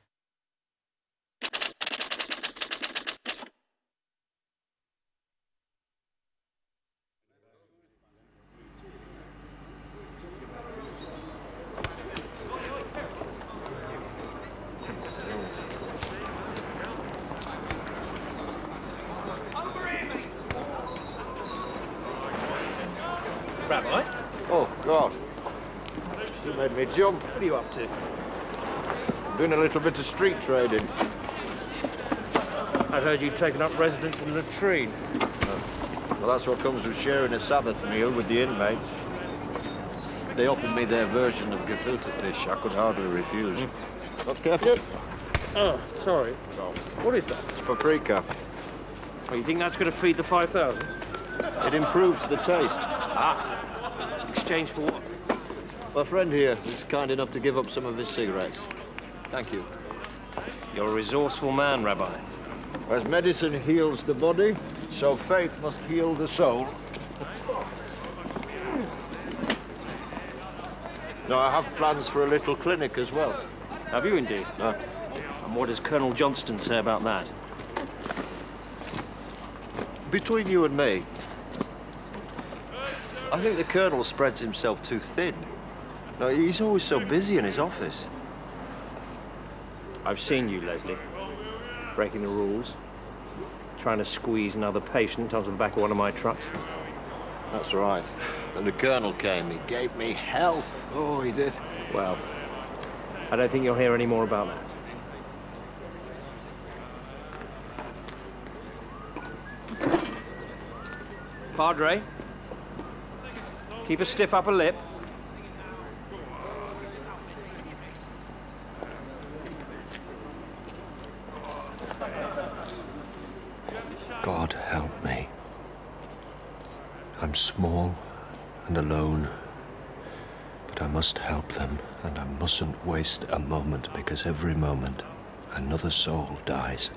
Rabbi? Oh, God. You made me jump. What are you up to? I'm doing a little bit of street trading. I heard you'd taken up residence in the latrine. Oh. Well, that's what comes with sharing a Sabbath meal with the inmates. They offered me their version of gefilte fish. I could hardly refuse. Mm. Not careful. Yep. Oh, sorry. No. What is that? It's paprika. Oh, you think that's going to feed the five thousand? It improves the taste. Ah. Exchange for what? My friend here is kind enough to give up some of his cigarettes. Thank you. You're a resourceful man, Rabbi. As medicine heals the body, so faith must heal the soul. Now, I have plans for a little clinic as well. Have you indeed? No. And what does Colonel Johnston say about that? Between you and me, I think the Colonel spreads himself too thin. No, he's always so busy in his office. I've seen you, Leslie, breaking the rules, trying to squeeze another patient onto the back of one of my trucks. That's right. And the Colonel came, he gave me hell. Oh, he did. Well, I don't think you'll hear any more about that. Padre, keep a stiff upper lip. God help me. small and alone, but I must help them, and I mustn't waste a moment, because every moment another soul dies.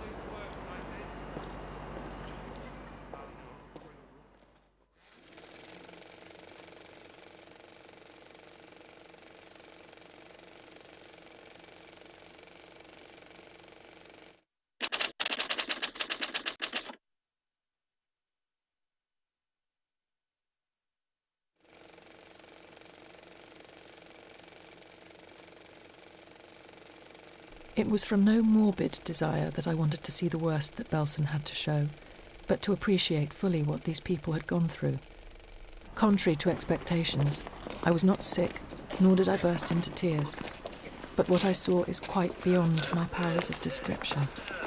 It was from no morbid desire that I wanted to see the worst that Belsen had to show, but to appreciate fully what these people had gone through. Contrary to expectations, I was not sick, nor did I burst into tears. But what I saw is quite beyond my powers of description.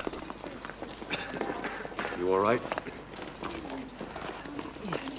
You all right? Yes.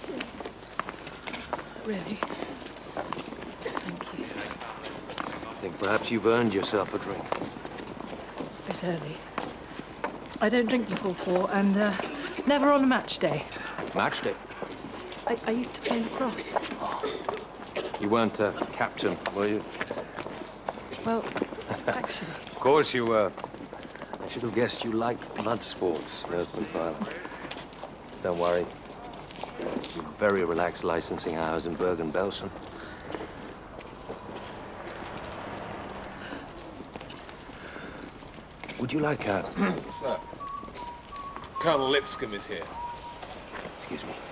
Really? Thank you. I think perhaps you've earned yourself a drink. It's a bit early. I don't drink before four, and uh, never on a match day. Match day? I, I used to play lacrosse. You weren't a captain, were you? Well, actually... Of course you were. I should have guessed you liked blood sports, Nurse McFarlane. Don't worry. You've very relaxed licensing hours in Bergen-Belsen. Would you like a... Sir, Colonel Lipscomb is here. Excuse me.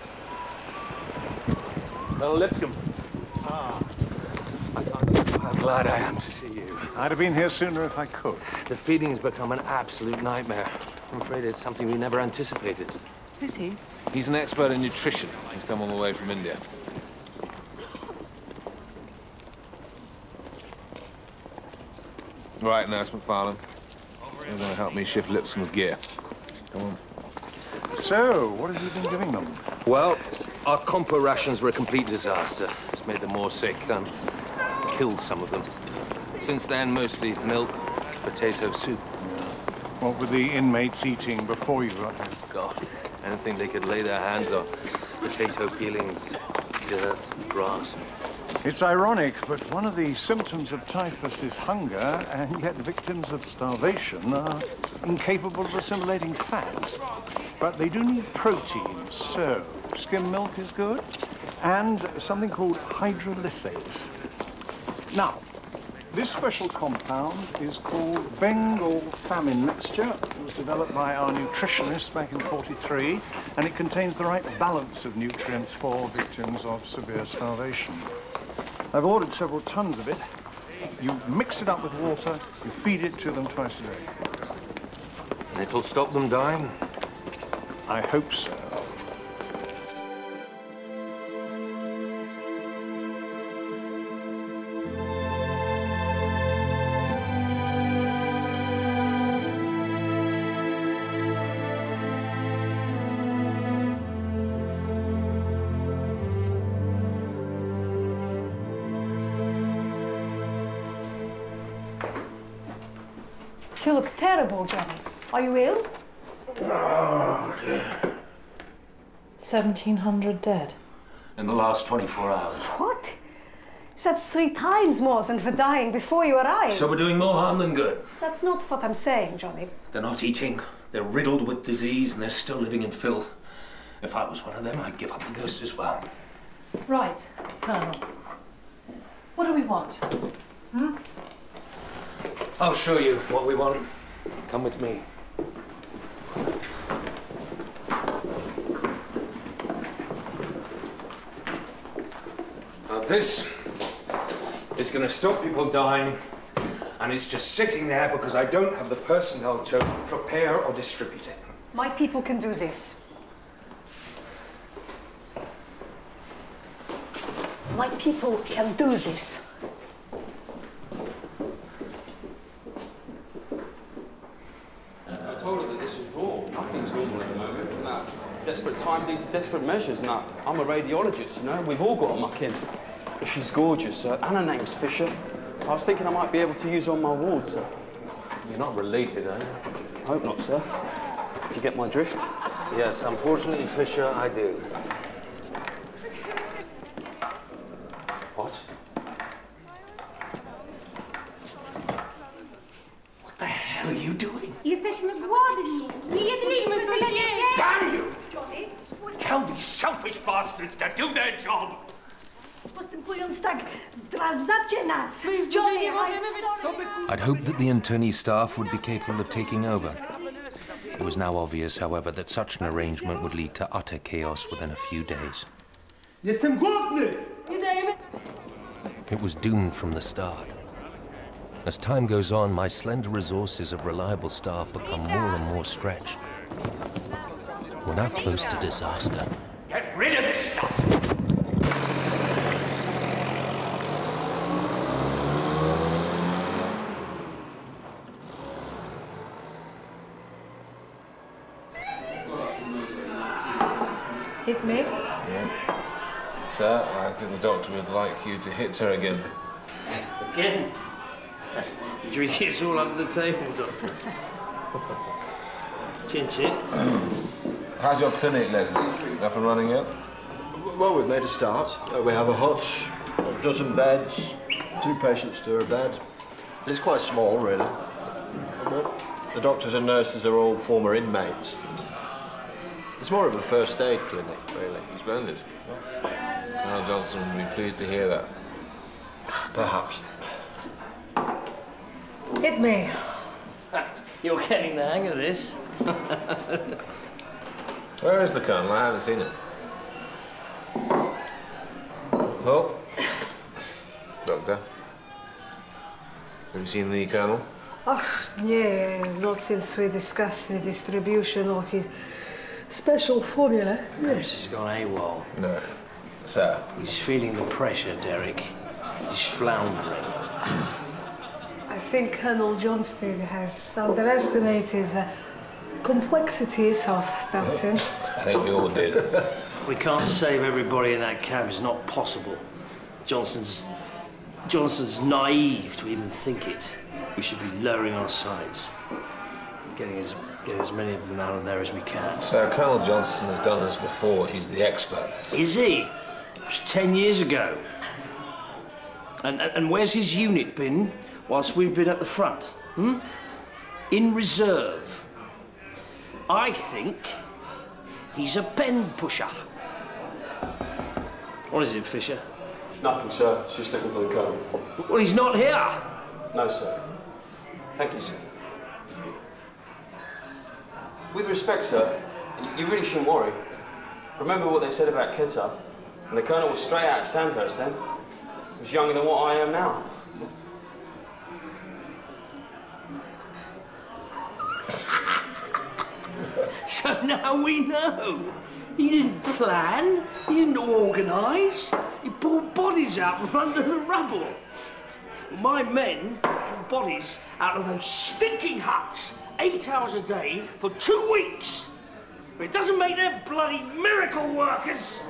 Colonel Lipscomb. Ah. How glad I am to see you. I'd have been here sooner if I could. The feeding's become an absolute nightmare. I'm afraid it's something we never anticipated. Who's he? He's an expert in nutrition. He's come all the way from India. Right, Nurse McFarlane. You're going to help me shift Lipscomb's gear. Come on. So, what have you been giving them? Well, our compo rations were a complete disaster. It's made them more sick and killed some of them. Since then, mostly milk, potato soup. What were the inmates eating before you got here? God, anything they could lay their hands on. Potato peelings, dirt, grass. It's ironic, but one of the symptoms of typhus is hunger, and yet victims of starvation are incapable of assimilating fats. But they do need protein, so skim milk is good, and something called hydrolysates. Now, this special compound is called Bengal famine mixture. It was developed by our nutritionist back in forty-three, and it contains the right balance of nutrients for victims of severe starvation. I've ordered several tons of it. You mix it up with water, you feed it to them twice a day. And it'll stop them dying? I hope so. You look terrible, Johnny. Are you ill? Oh, dear. seventeen hundred dead. In the last twenty-four hours. What? That's three times more than were dying before you arrived. So we're doing more harm than good. That's not what I'm saying, Johnny. They're not eating. They're riddled with disease, and they're still living in filth. If I was one of them, I'd give up the ghost as well. Right, Colonel. What do we want? Hmm? I'll show you what we want. Come with me. Now this is going to stop people dying, and it's just sitting there because I don't have the personnel to prepare or distribute it. My people can do this. My people can do this. I told her that this was wrong. Nothing's normal at the moment. And that desperate time leads to desperate measures. And that I'm a radiologist, you know. We've all got a muck in. But she's gorgeous, uh, and her name's Fisher. I was thinking I might be able to use her on my ward, sir. You're not related, are you? I hope not, sir. If you get my drift. Yes, unfortunately, Fisher, I do. bastards to do their job. Postępując tak, zdradzacie nas. Johnny, I'd hoped that the internee staff would be capable of taking over. It was now obvious, however, that such an arrangement would lead to utter chaos within a few days. Jestem głodny! It was doomed from the start. As time goes on, my slender resources of reliable staff become more and more stretched. We're now close to disaster. Get rid of this stuff! Hit me? Yeah. Sir, I think the doctor would like you to hit her again. Again? Drink it's all under the table, Doctor. Chin chin. How's your clinic, Leslie? Up and running yet? Well, we've made a start. Uh, we have a hut, a dozen beds, two patients to a bed. It's quite small, really. But the doctors and nurses are all former inmates. It's more of a first aid clinic, really. Splendid. Colonel Johnson would be pleased to hear that. Perhaps. Hit me. You're getting the hang of this. Where is the Colonel? I haven't seen him. Well, Doctor, have you seen the Colonel? Oh, yeah, not since we discussed the distribution of his special formula. Perhaps he's gone AWOL. No. Sir? He's feeling the pressure, Derek. He's floundering. I think Colonel Johnston has underestimated the complexities of Belsen. I think we all did. We can't save everybody in that camp. It's not possible. Johnson's... Johnson's naive to even think it. We should be lowering our sights. Getting as, getting as many of them out of there as we can. Sir, Colonel Johnston has done this before. He's the expert. Is he? It was ten years ago. And, and, and where's his unit been whilst we've been at the front? Hmm? In reserve. I think he's a pen pusher. What is it, Fisher? Nothing, sir. Just looking for the Colonel. Well, he's not here. No, sir. Thank you, sir. With respect, sir, you really shouldn't worry. Remember what they said about Keta? And the Colonel was straight out of Sandhurst then. He was younger than what I am now. So now we know. He didn't plan, he didn't organise, he pulled bodies out from under the rubble. My men pulled bodies out of those stinking huts, eight hours a day for two weeks. But it doesn't make them bloody miracle workers.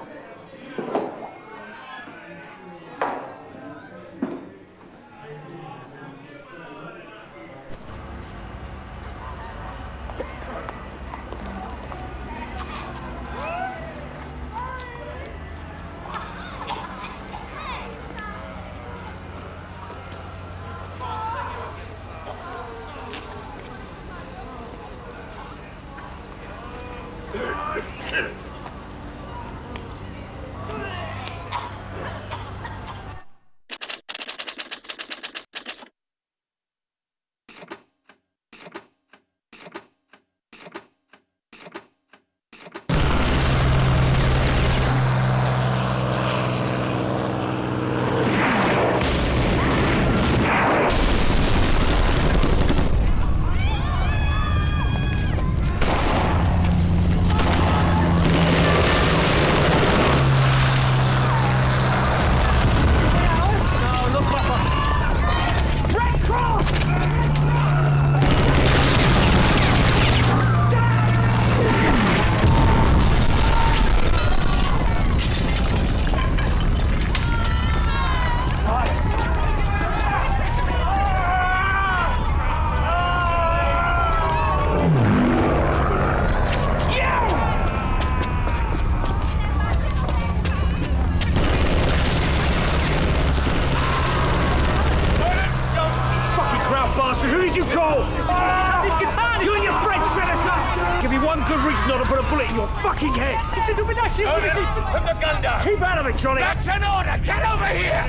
of reason not to put a bullet in your fucking head. Listen to me, that's it. Put the gun down. Keep out of it, Johnny. That's an order. Get over here.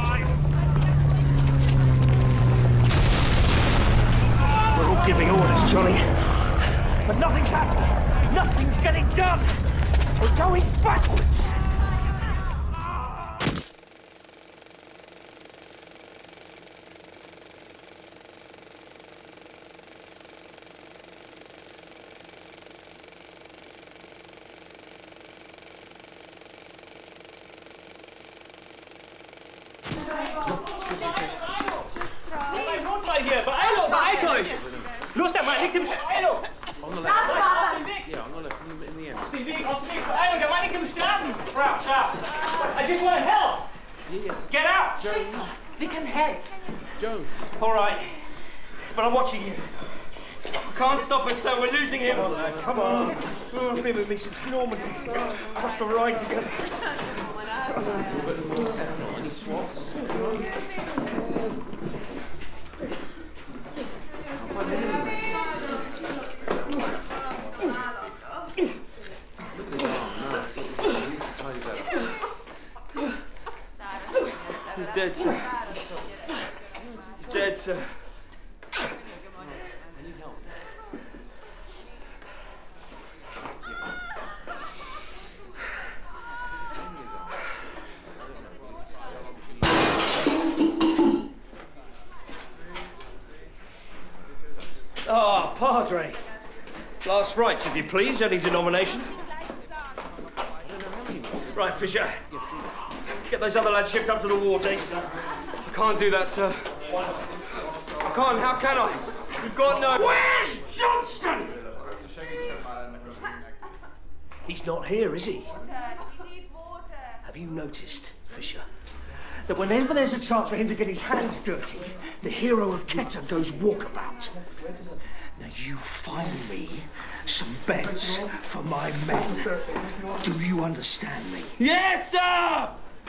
We're all giving orders, Johnny. But nothing's happening. Nothing's getting done. We're going backwards. Hier, beeilt euch, beeilt euch! Los, der Mann liegt im Sterben! On the left. Yeah, on the left, in the, in the end. Aus dem Weg, aus dem Weg, beeilt euch, der Mann liegt im Sterben! Crouch, crouch! I just want to help! Yeah. Get out! Joe. We can help! Joe. All right, but I'm watching you. You can't stop us, so we're losing him. Come on, lad, come on. Oh, been with me since Normandy. Crossed the ride together. Any swaps? He's dead, sir. He's dead, sir. Ah, Padre. Last rites, if you please, any denomination. Right, Fisher. Get those other lads shipped up to the ward, eh? I can't do that, sir. I can't. How can I? We've got no... Where's Johnston? He's not here, is he? Have you noticed, Fisher, that whenever there's a chance for him to get his hands dirty, the hero of Quetta goes walkabout? Now you find me some beds for my men. Do you understand me? Yes, sir!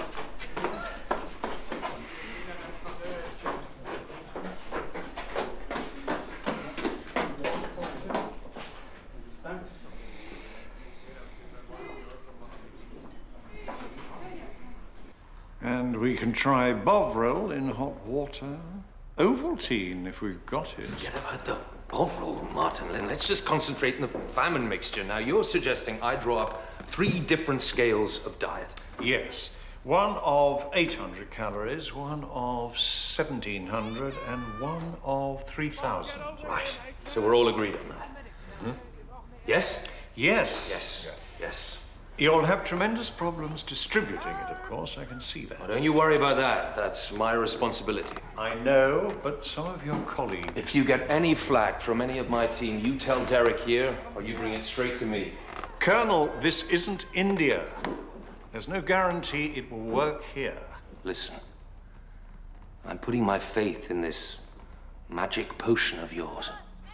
And we can try Bovril in hot water. Ovaltine, if we've got it. Forget about the Bovril, Martin. Let's just concentrate on the famine mixture. Now, you're suggesting I draw up three different scales of diet. Yes. One of eight hundred calories, one of seventeen hundred, and one of three thousand. Right. So we're all agreed on that. Hmm? Yes? Yes. Yes. Yes. Yes. You'll have tremendous problems distributing it, of course. I can see that. Well, don't you worry about that. That's my responsibility. I know, but some of your colleagues... If you get any flack from any of my team, you tell Derek here, or you bring it straight to me. Colonel, this isn't India. There's no guarantee it will work here. Listen, I'm putting my faith in this magic potion of yours.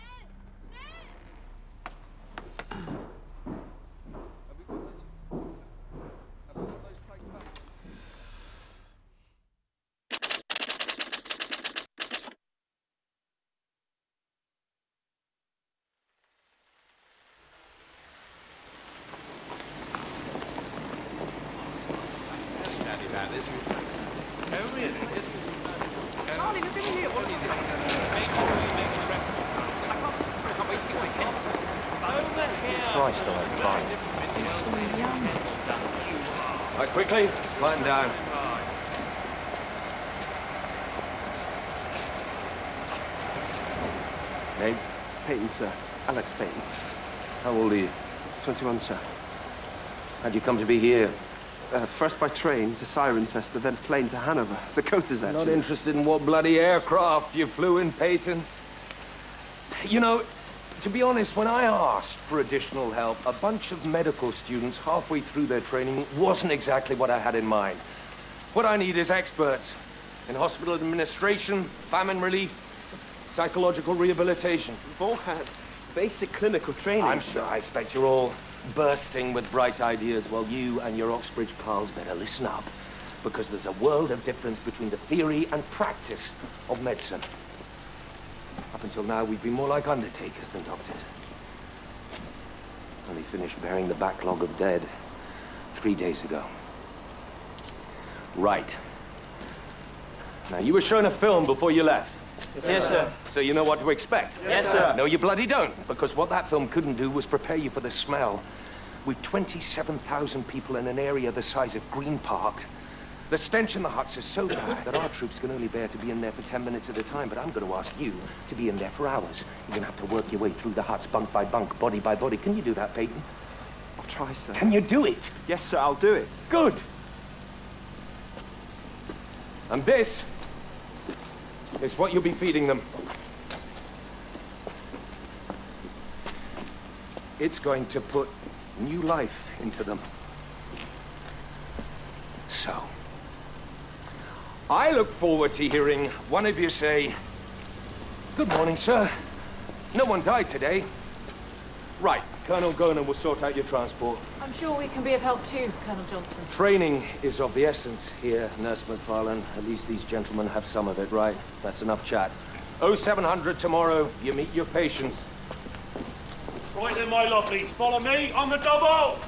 Charlie, look in here. What are you doing? Make sure you make this record. I can't see. I can't wait to see what it is. Over here. Christ, I like fine. He's so young. Right, quickly, quieten down. Name? Peyton, sir. Alex Peyton. How old are you? twenty-one, sir. How'd you come to be here? Uh, first by train to Cirencester, then plane to Hanover. Dakota's, actually. Not interested in what bloody aircraft you flew in, Peyton. You know, to be honest, when I asked for additional help, a bunch of medical students halfway through their training wasn't exactly what I had in mind. What I need is experts in hospital administration, famine relief, psychological rehabilitation. We've all had basic clinical training. I'm sure I expect you're all bursting with bright ideas while you and your Oxbridge pals better listen up, because there's a world of difference between the theory and practice of medicine. Up until now, we've been more like undertakers than doctors. Only finished burying the backlog of dead three days ago. Right. Now, you were shown a film before you left. Yes, sir. So you know what to expect? Yes, sir. No, you bloody don't. Because what that film couldn't do was prepare you for the smell. With twenty-seven thousand people in an area the size of Green Park, the stench in the huts is so bad that our troops can only bear to be in there for ten minutes at a time. But I'm going to ask you to be in there for hours. You're going to have to work your way through the huts, bunk by bunk, body by body. Can you do that, Peyton? I'll try, sir. Can you do it? Yes, sir, I'll do it. Good. And this is what you'll be feeding them. It's going to put new life into them. So, I look forward to hearing one of you say, "Good morning, sir. No one died today." Right, Colonel Goner will sort out your transport. I'm sure we can be of help too, Colonel Johnston. Training is of the essence here, Nurse McFarlane. At least these gentlemen have some of it, right? That's enough chat. oh seven hundred tomorrow, you meet your patients. Right then, my lovelies, follow me on the double!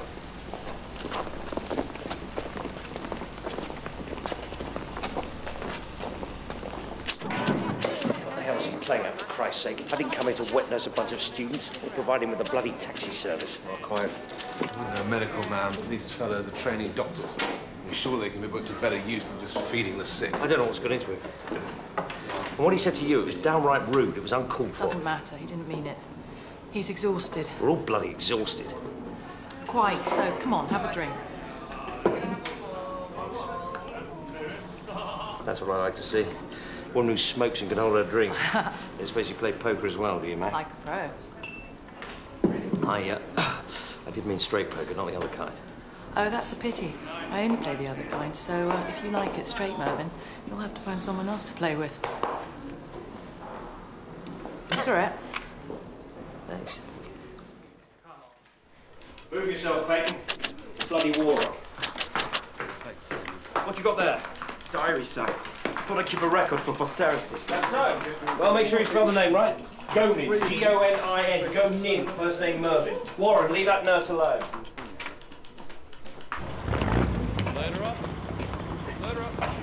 What the hell's he playing at, for Christ's sake? I didn't come here to wet nurse a bunch of students or provide him with a bloody taxi service. Not quite. I'm a medical man, but these fellows are training doctors. I'm sure they can be put to better use than just feeding the sick. I don't know what's got into him. And what he said to you, it was downright rude. It was uncalled for. Doesn't matter, he didn't mean it. He's exhausted. We're all bloody exhausted. Quite, so come on, have a drink. That's what I like to see. One who smokes and can hold her drink. I suppose you play poker as well, do you, mate? Like a pro. I, uh, I did mean straight poker, not the other kind. Oh, that's a pity. I only play the other kind, so uh, if you like it straight, Mervyn, you'll have to find someone else to play with. Cigarette? Thanks. Move yourself, Peyton. Bloody war on. What you got there? Diary, sir. Thought I'd keep a record for posterity. That's so. Well, make sure you spell the name right. Gonin. G O N I N. Gonin. First name Mervyn. Warren, leave that nurse alone. Load her up. Load her up.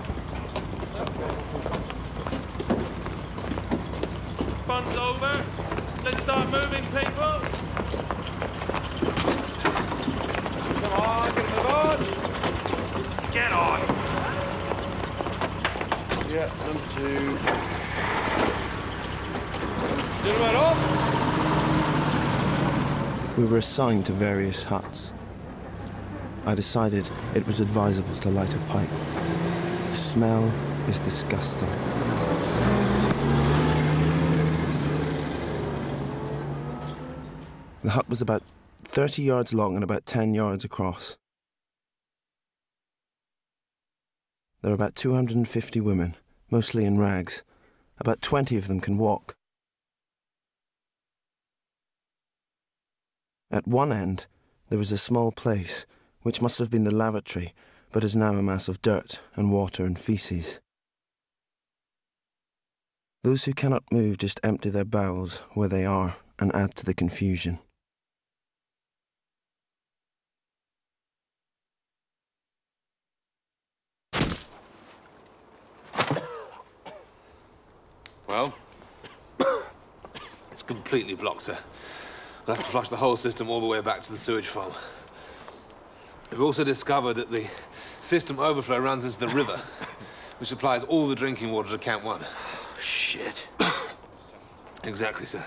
Fun's over. Let's start moving, people. Come on, get them on. Get on. Yeah, number two. Gentlemen, off. We were assigned to various huts. I decided it was advisable to light a pipe. The smell is disgusting. The hut was about thirty yards long and about ten yards across. There are about two hundred fifty women, mostly in rags. About twenty of them can walk. At one end, there was a small place, which must have been the lavatory, but is now a mass of dirt and water and feces. Those who cannot move just empty their bowels where they are and add to the confusion. Well, it's completely blocked, sir. We'll have to flush the whole system all the way back to the sewage farm. We've also discovered that the system overflow runs into the river, which supplies all the drinking water to Camp One. Oh, shit. Exactly, sir.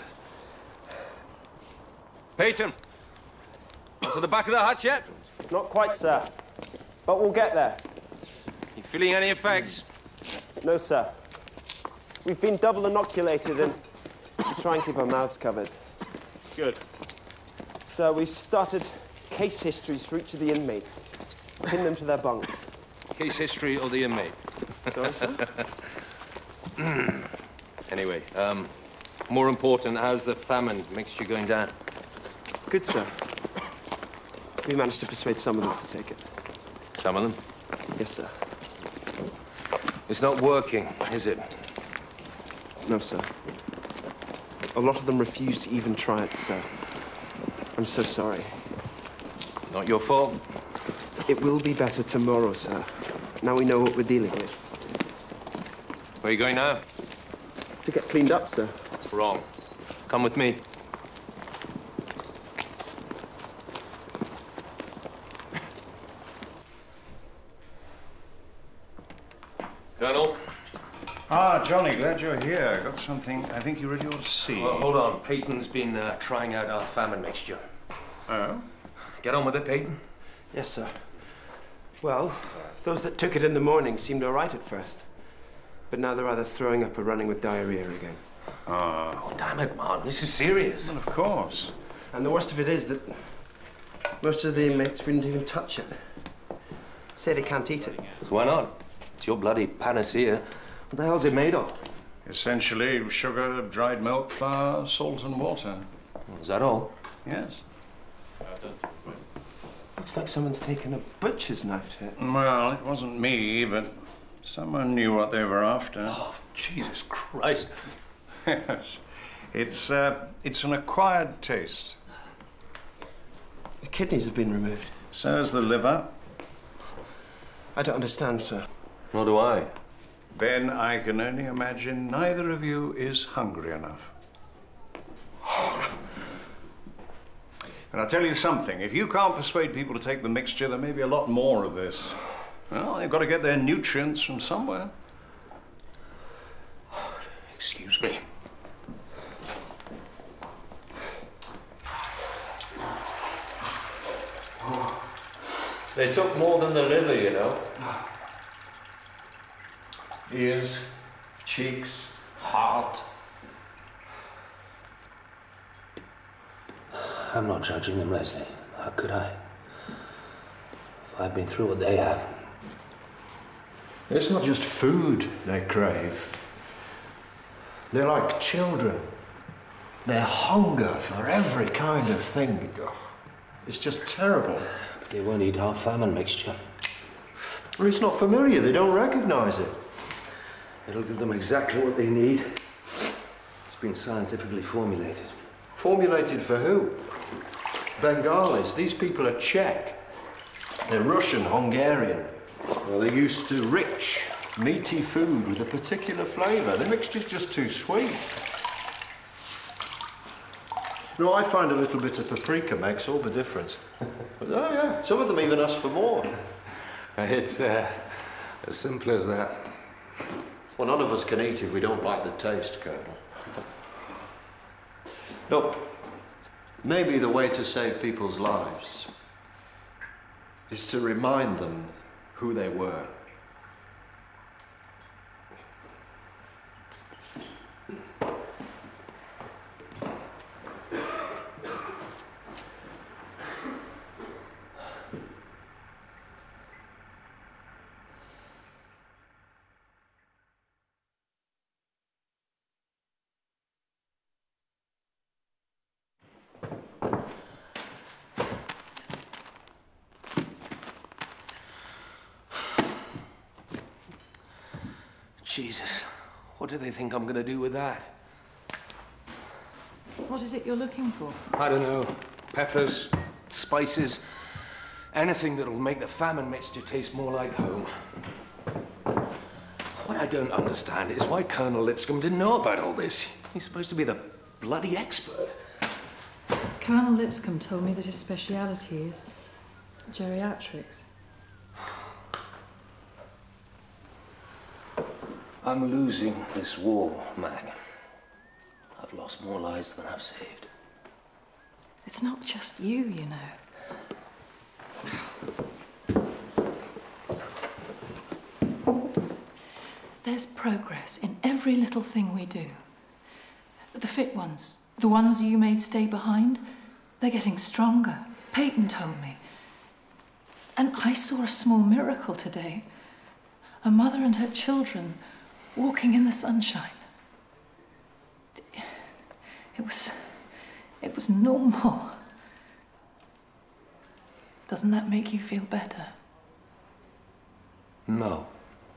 Peyton, to the back of the hut yet? Not quite, sir. But we'll get there. You feeling any effects? No, sir. We've been double inoculated and we try and keep our mouths covered. Good. So we've started case histories for each of the inmates. Pin them to their bunks. Case history of the inmate. Sorry, sir? Anyway, um, more important, how's the famine mixture going down? Good, sir. We managed to persuade some of them to take it. Some of them? Yes, sir. It's not working, is it? No, sir. A lot of them refuse to even try it, sir. I'm so sorry. Not your fault. It will be better tomorrow, sir. Now we know what we're dealing with. Where are you going now? To get cleaned up, sir. Wrong. Come with me. Colonel? Ah, Johnny, glad you're here. I got something I think you really ought to see. Well, hold on. Peyton's been uh, trying out our famine mixture. Oh? Get on with it, Peyton. Yes, sir. Well, those that took it in the morning seemed all right at first. But now they're either throwing up or running with diarrhea again. Ah. Oh, damn it, man. This is serious. Well, of course. And the worst of it is that most of the inmates wouldn't even touch it. Say they can't eat it. Why not? It's your bloody panacea. What the hell's it made of? Essentially, sugar, dried milk, flour, salt, and water. Is that all? Yes. Looks like someone's taken a butcher's knife to it. Well, it wasn't me, but someone knew what they were after. Oh, Jesus Christ. Yes. It's, uh, it's an acquired taste. The kidneys have been removed. So has the liver. I don't understand, sir. Nor do I. Then I can only imagine neither of you is hungry enough. And I'll tell you something, if you can't persuade people to take the mixture, there may be a lot more of this. Well, they've got to get their nutrients from somewhere. Excuse me. They took more than the liver, you know. Ears, cheeks, heart. I'm not judging them, Leslie. How could I? If I've been through what they have. It's not just food they crave. They're like children. Their hunger for every kind of thing. It's just terrible. They won't eat our famine mixture. Well, it's not familiar. They don't recognize it. It'll give them exactly what they need. It's been scientifically formulated. Formulated for who? Bengalis. These people are Czech. They're Russian, Hungarian. Well, they're used to rich, meaty food with a particular flavour. The mixture's just too sweet. No, I find a little bit of paprika makes all the difference. But, oh, yeah, some of them even ask for more. It's uh, as simple as that. Well, none of us can eat if we don't like the taste, Colonel. No, maybe the way to save people's lives is to remind them who they were. Jesus, what do they think I'm going to do with that? What is it you're looking for? I don't know. Peppers, spices, anything that'll make the famine mixture taste more like home. What I don't understand is why Colonel Lipscomb didn't know about all this. He's supposed to be the bloody expert. Colonel Lipscomb told me that his speciality is geriatrics. I'm losing this war, Mag. I've lost more lives than I've saved. It's not just you, you know. There's progress in every little thing we do. The fit ones, the ones you made stay behind, they're getting stronger. Peyton told me. And I saw a small miracle today. A mother and her children walking in the sunshine. It was, it was normal. Doesn't that make you feel better? No.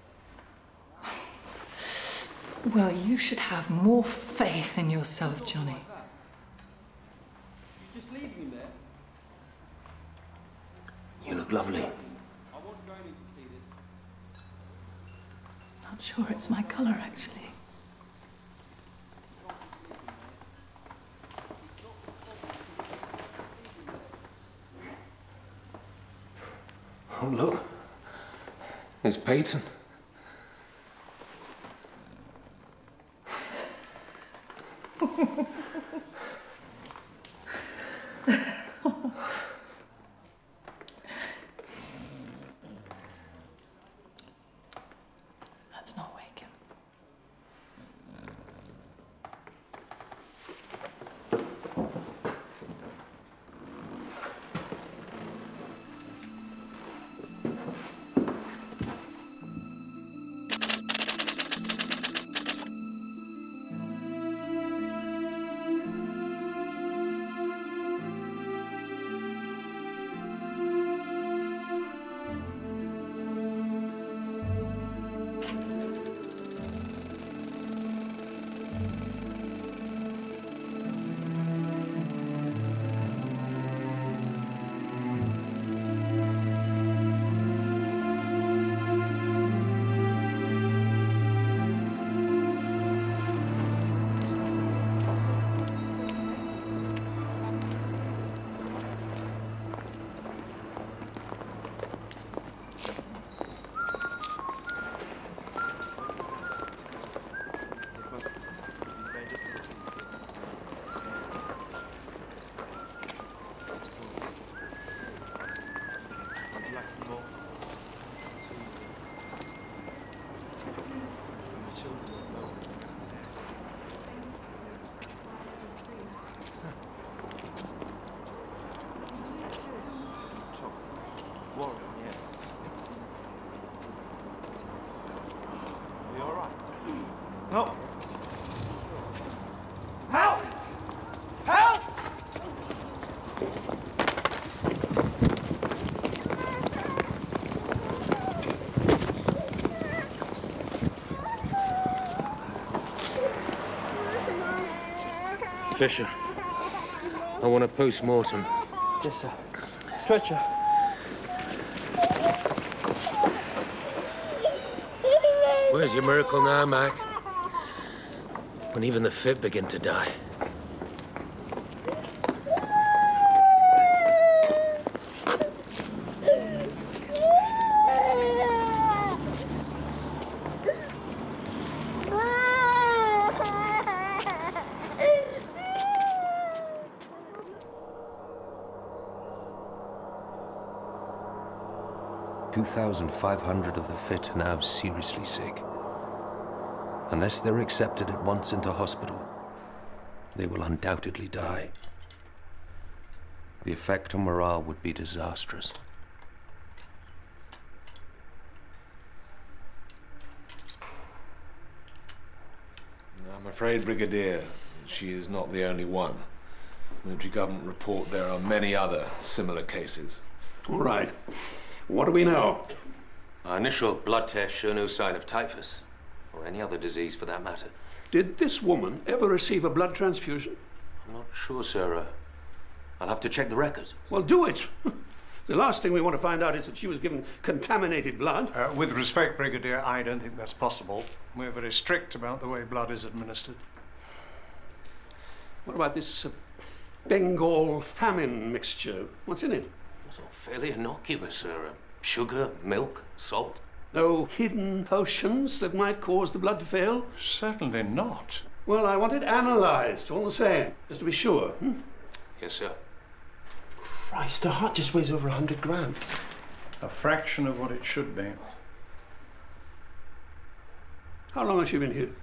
Well, you should have more faith in yourself, Johnny. You just leave me there? You look lovely. Not sure it's my colour, actually. Oh, look. It's Peyton. That's not Wakem. No. Help! Help! Fisher, I want a post-mortem. Yes, sir. Stretcher. Where's your miracle now, Mac? When even the fit begin to die. two thousand five hundred of the fit are now seriously sick. Unless they're accepted at once into hospital, they will undoubtedly die. The effect on morale would be disastrous. I'm afraid, Brigadier, she is not the only one. Military government report there are many other similar cases. All right. What do we know? Our initial blood test show no sign of typhus, or any other disease for that matter. Did this woman ever receive a blood transfusion? I'm not sure, sir. Uh, I'll have to check the records. Well, do it. The last thing we want to find out is that she was given contaminated blood. Uh, with respect, Brigadier, I don't think that's possible. We're very strict about the way blood is administered. What about this uh, Bengal famine mixture? What's in it? It's all fairly innocuous, sir. Uh, sugar, milk, salt. No hidden potions that might cause the blood to fail? Certainly not. Well, I want it analysed, all the same, just to be sure. Hmm? Yes, sir. Christ, her heart just weighs over a hundred grams. A fraction of what it should be. How long has she been here?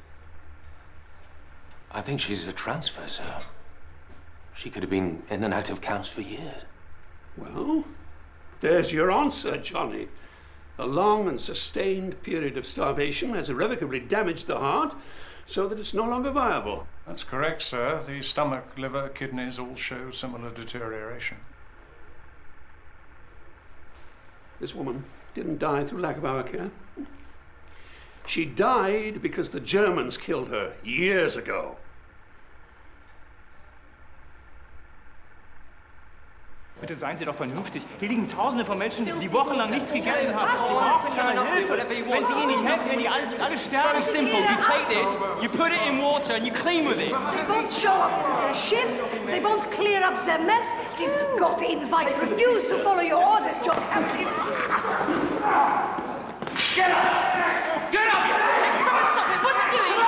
I think she's a transfer, sir. She could have been in and out of camps for years. Well, there's your answer, Johnny. A long and sustained period of starvation has irrevocably damaged the heart so that it's no longer viable. That's correct, sir. The stomach, liver, kidneys all show similar deterioration. This woman didn't die through lack of our care. She died because the Germans killed her years ago. Bitte seien Sie doch vernünftig. Hier liegen Tausende von Menschen, die wochenlang nichts gegessen haben. Sie brauchen Ihre Hilfe. Wenn Sie ihnen nicht helfen, werden die alle, alle sterben. It's very simple. You take this, you put it in water, and you clean with it. They won't show up for their shift. They won't clear up their mess. These got invites refuse to follow your orders, John. Get up! Get up! Someone stop him! What's he doing?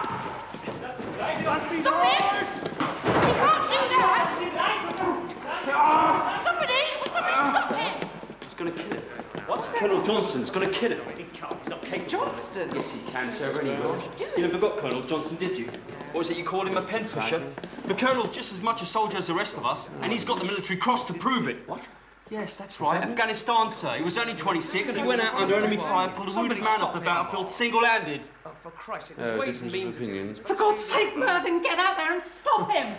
Stop him! He can't do that! Somebody! Will somebody stop him? He's gonna kill him. What? Colonel Johnston's gonna kill him. He can't. He's not capable. Johnston? Yes, he can, sir. Really What's he doing? You never got Colonel Johnston, did you? What was it you called him, a pen pusher? The Colonel's just as much a soldier as the rest of us, and he's got the military cross to prove it. What? Yes, that's right. Afghanistan, sir. He was only twenty-six. He went out under enemy fire, pulled a wounded man off the battlefield, single-handed. Oh, for Christ's sake, Uh, there's ways and difference of means. opinions. For God's sake, Mervyn, get out there and stop him!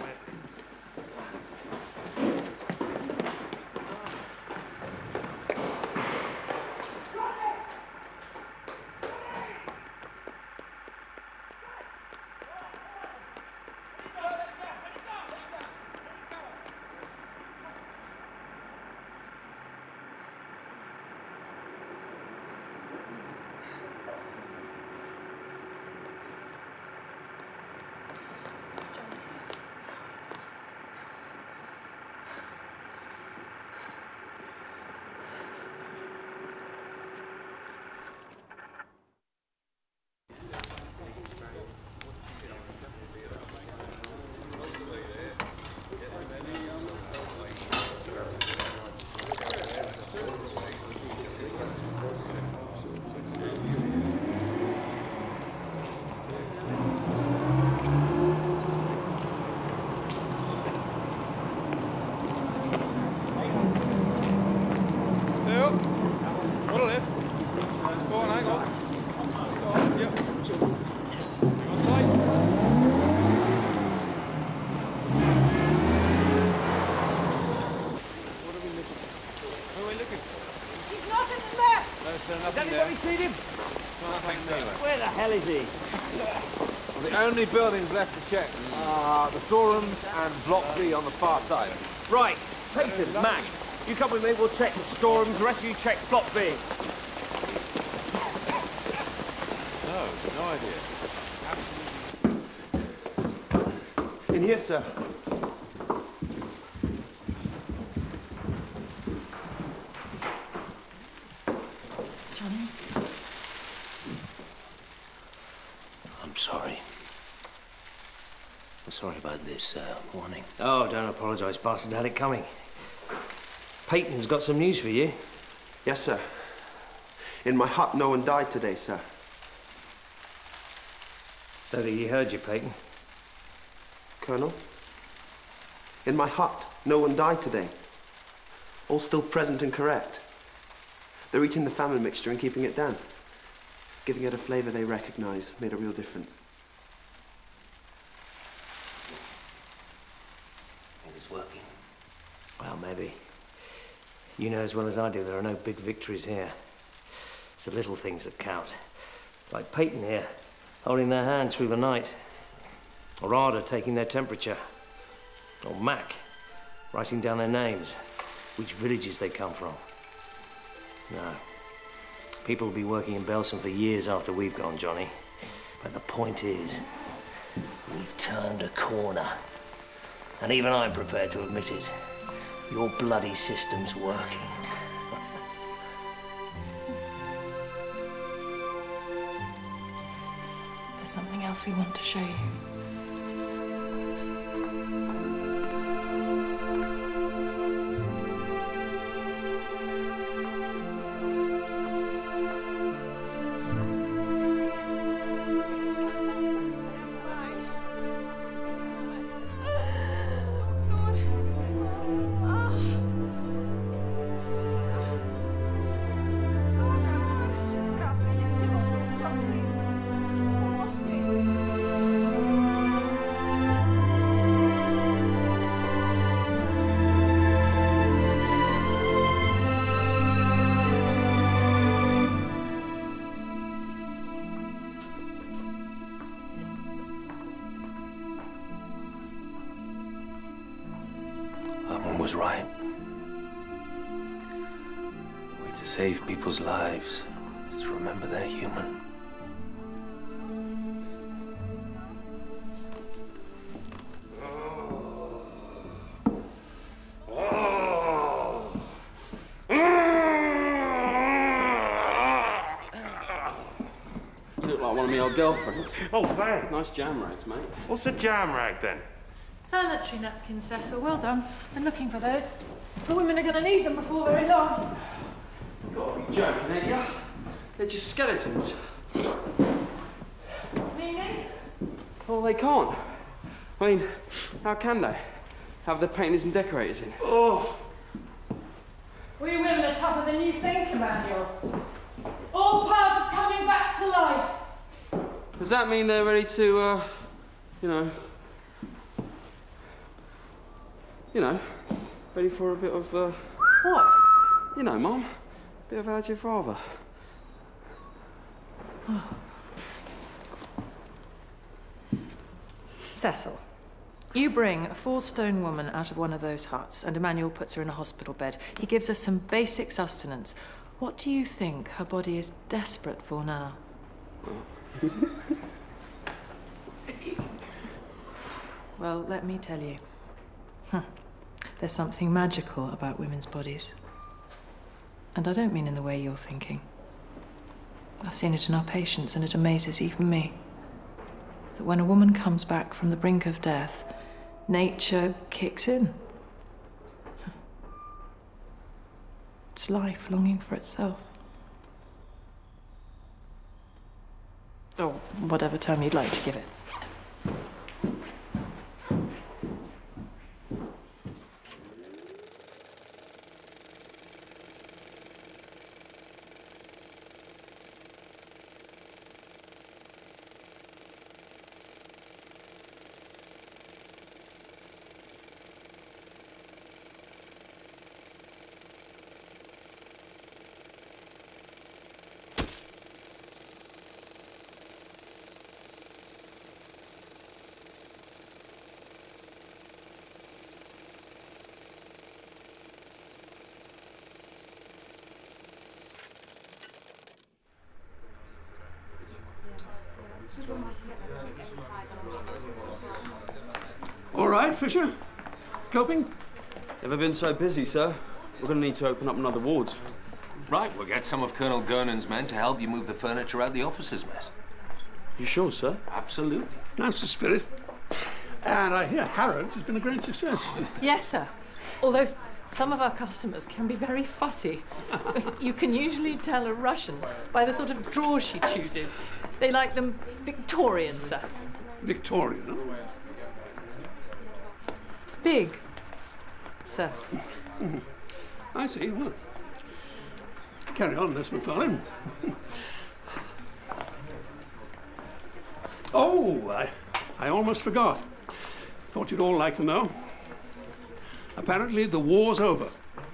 Well, the only buildings left to check are the storerooms and Block B on the far side. Right. Peyton, Mac, you come with me, we'll check the storerooms, the rest of you check Block B. No, no idea. In here, sir. Johnny? I'm sorry. I'm sorry about this uh, warning. Oh, don't apologise, Bastard had it coming. Peyton's got some news for you. Yes, sir. In my hut, no one died today, sir. Don't think he heard you, Peyton. Colonel? In my hut, no one died today. All still present and correct. They're eating the famine mixture and keeping it down. Giving it a flavour they recognise made a real difference. It was working. Well, maybe. You know as well as I do, there are no big victories here. It's the little things that count. Like Peyton here, holding their hand through the night. Or Ada taking their temperature. Or Mac, writing down their names, which villages they come from. No. People will be working in Belsen for years after we've gone, Johnny. But the point is, we've turned a corner. And even I'm prepared to admit it. Your bloody system's working. There's something else we want to show you. That one was right. save people's lives is to remember they're human. You look like one of my old girlfriends. Oh, thanks. Nice jam rags, mate. What's a jam rag, then? Sanitary napkins, Cecil. Well done. Been looking for those. The women are going to need them before very long. You've got to be joking, ain't you? They're just skeletons. Meaning? Well, they can't. I mean, how can they? Have the painters and decorators in. Oh! We women are tougher than you think, Emmanuel. It's all part of coming back to life. Does that mean they're ready to, uh, you know... You know, ready for a bit of, uh... What? You know, Mum. A bit of how's your father? Cecil, you bring a four-stone woman out of one of those huts and Emmanuel puts her in a hospital bed. He gives her some basic sustenance. What do you think her body is desperate for now? Well, let me tell you. Hm. There's something magical about women's bodies. And I don't mean in the way you're thinking. I've seen it in our patients, and it amazes even me. That when a woman comes back from the brink of death, nature kicks in. It's life longing for itself. Or whatever term you'd like to give it. All right, Fisher. Coping? Never been so busy, sir. We're going to need to open up another ward. Right, we'll get some of Colonel Gernon's men to help you move the furniture out the officers' mess. You sure, sir? Absolutely. That's the spirit. And I hear Harrods has been a great success. Yes, sir. Although some of our customers can be very fussy. You can usually tell a Russian by the sort of drawers she chooses. They like them Victorian, sir. Victorian, huh? Big, sir. Mm-hmm. I see. Well, carry on, Miss McFarlane. Oh, I, I almost forgot. Thought you'd all like to know. Apparently, the war's over.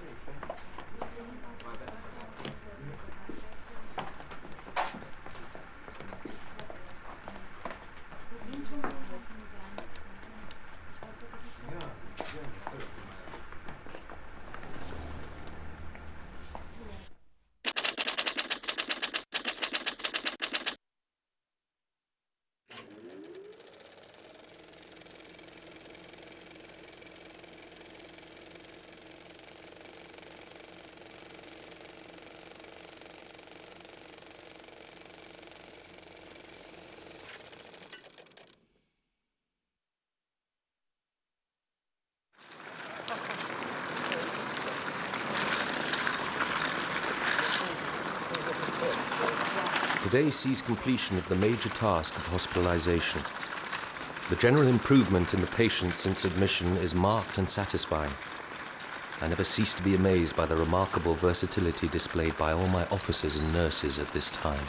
Today sees completion of the major task of hospitalization. The general improvement in the patient since admission is marked and satisfying. I never cease to be amazed by the remarkable versatility displayed by all my officers and nurses at this time.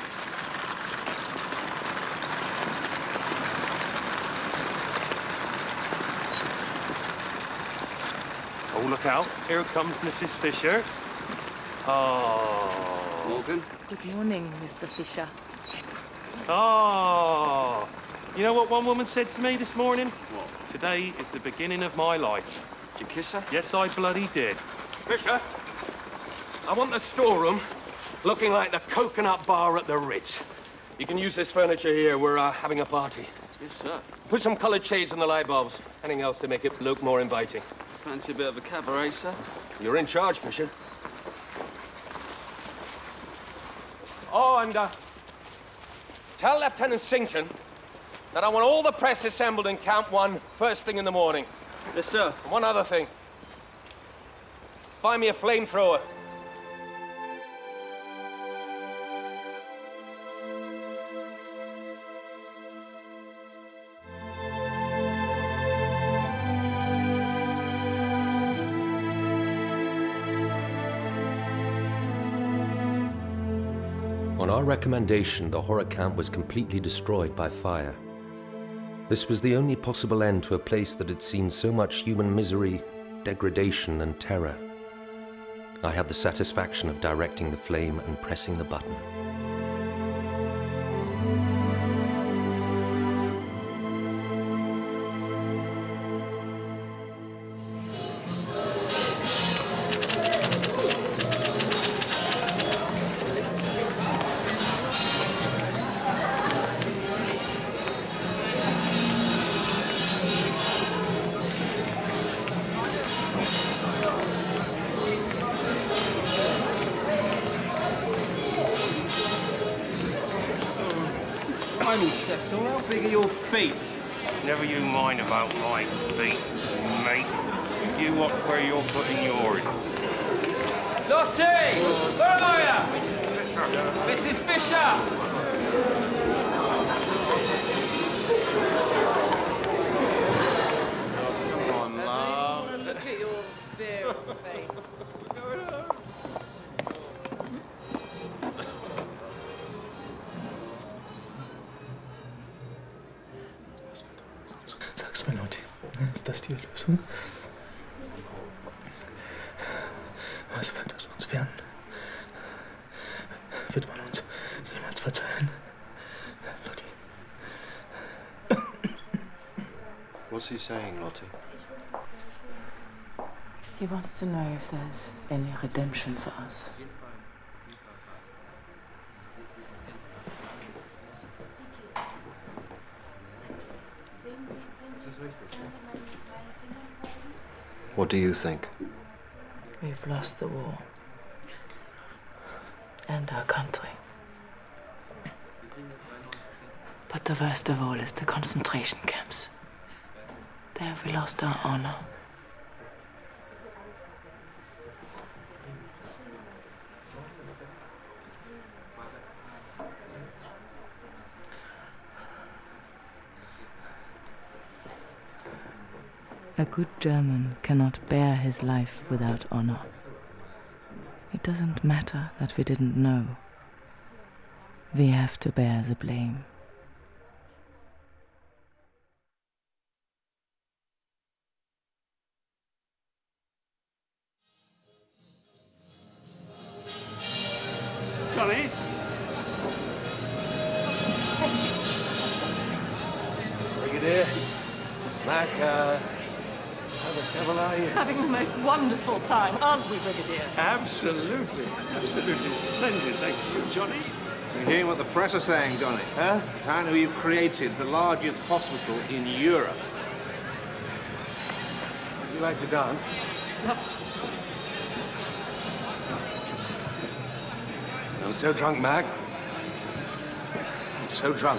Oh, look out. Here comes Missus Fisher. Oh. Morgan. Good morning, Mister Fisher. Oh. You know what one woman said to me this morning? What? Today is the beginning of my life. Did you kiss her? Yes, I bloody did. Fisher! I want the storeroom looking like the coconut bar at the Ritz. You can use this furniture here. We're uh, having a party. Yes, sir. Put some coloured shades on the light bulbs. Anything else to make it look more inviting. Fancy a bit of a cabaret, sir? You're in charge, Fisher. Oh, and uh, tell Lieutenant Sington that I want all the press assembled in Camp One first thing in the morning. Yes, sir. And one other thing. Find me a flamethrower. On our recommendation, the horror camp was completely destroyed by fire. This was the only possible end to a place that had seen so much human misery, degradation, and terror. I had the satisfaction of directing the flame and pressing the button. Blimey, Cecil, how big are your feet? Never you mind about my feet, mate. You watch where you're putting yours. Lottie! Where are you? Missus Fisher! Come on, love. Look at your bare face. Sag's mir, Leute, ist das die Lösung? Was wird aus uns werden? Wird man uns jemals verzeihen? Lottie. What's he saying, Lottie? He wants to know if there's any redemption for us. What do you think? We've lost the war. And our country. But the worst of all is the concentration camps. There we lost our honor. A good German cannot bear his life without honor. It doesn't matter that we didn't know. We have to bear the blame. Johnny? Brigadier, Mac, uh, how the devil are you? Having the most wonderful time, aren't we, Brigadier? Absolutely. Absolutely splendid, thanks to you, Johnny. You're hearing what the press are saying, Johnny? Huh? Apparently we've created the largest hospital in Europe. Would you like to dance? Love to. I'm so drunk, Mac. I'm so drunk.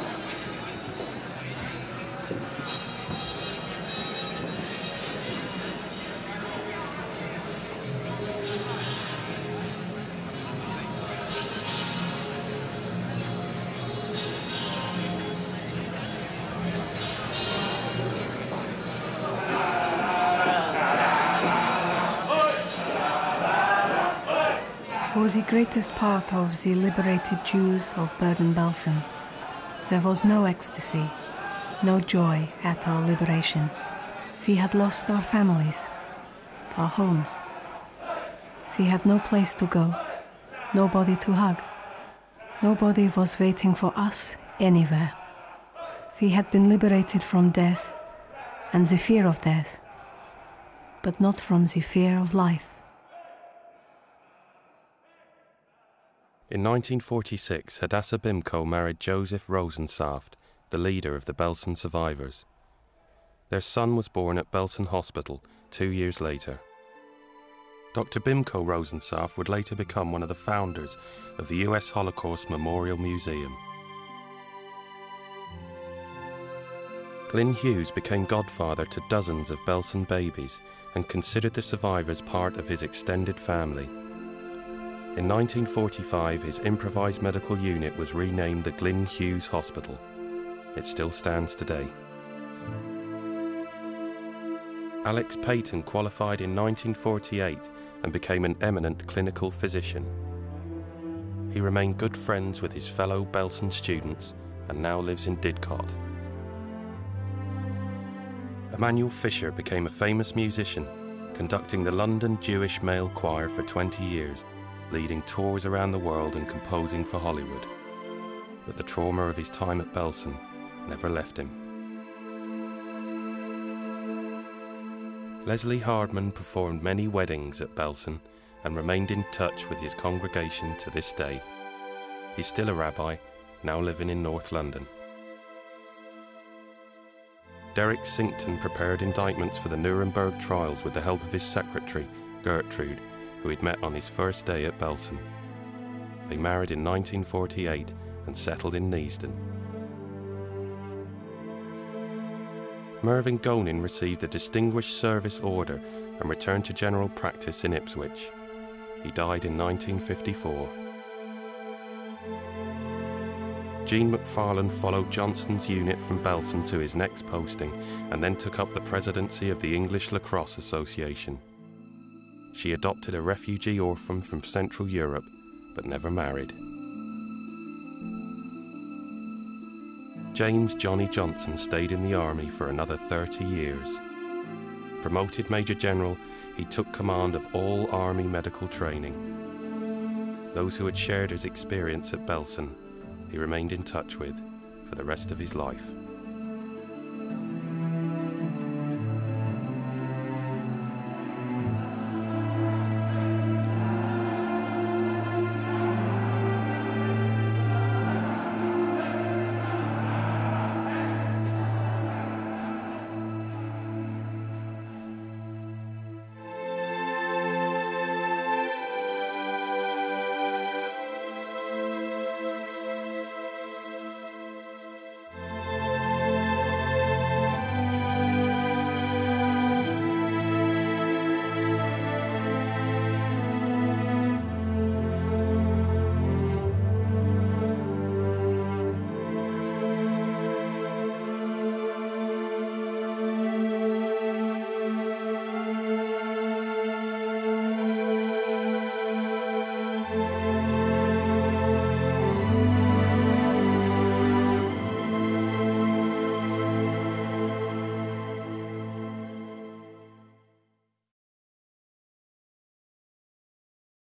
For the greatest part of the liberated Jews of Bergen-Belsen, there was no ecstasy, no joy at our liberation. We had lost our families, our homes. We had no place to go, nobody to hug. Nobody was waiting for us anywhere. We had been liberated from death and the fear of death, but not from the fear of life. In nineteen forty-six, Hadassah Bimco married Joseph Rosensaft, the leader of the Belsen survivors. Their son was born at Belsen Hospital two years later. Doctor Bimco Rosensaft would later become one of the founders of the U S Holocaust Memorial Museum. Glyn Hughes became godfather to dozens of Belsen babies and considered the survivors part of his extended family. In nineteen forty-five, his improvised medical unit was renamed the Glyn Hughes Hospital. It still stands today. Alex Payton qualified in nineteen forty-eight and became an eminent clinical physician. He remained good friends with his fellow Belsen students and now lives in Didcot. Emanuel Fisher became a famous musician, conducting the London Jewish Male Choir for twenty years, leading tours around the world and composing for Hollywood. But the trauma of his time at Belsen never left him. Leslie Hardman performed many weddings at Belsen and remained in touch with his congregation to this day. He's still a rabbi, now living in North London. Derek Sinkton prepared indictments for the Nuremberg trials with the help of his secretary, Gertrude, who he'd met on his first day at Belsen. They married in nineteen forty-eight and settled in Neasden. Mervyn Gonin received a Distinguished Service Order and returned to general practice in Ipswich. He died in nineteen fifty-four. Jean McFarlane followed Johnston's unit from Belsen to his next posting and then took up the presidency of the English Lacrosse Association. She adopted a refugee orphan from Central Europe, but never married. James Johnny Johnson stayed in the army for another thirty years. Promoted Major General, he took command of all army medical training. Those who had shared his experience at Belsen, he remained in touch with for the rest of his life.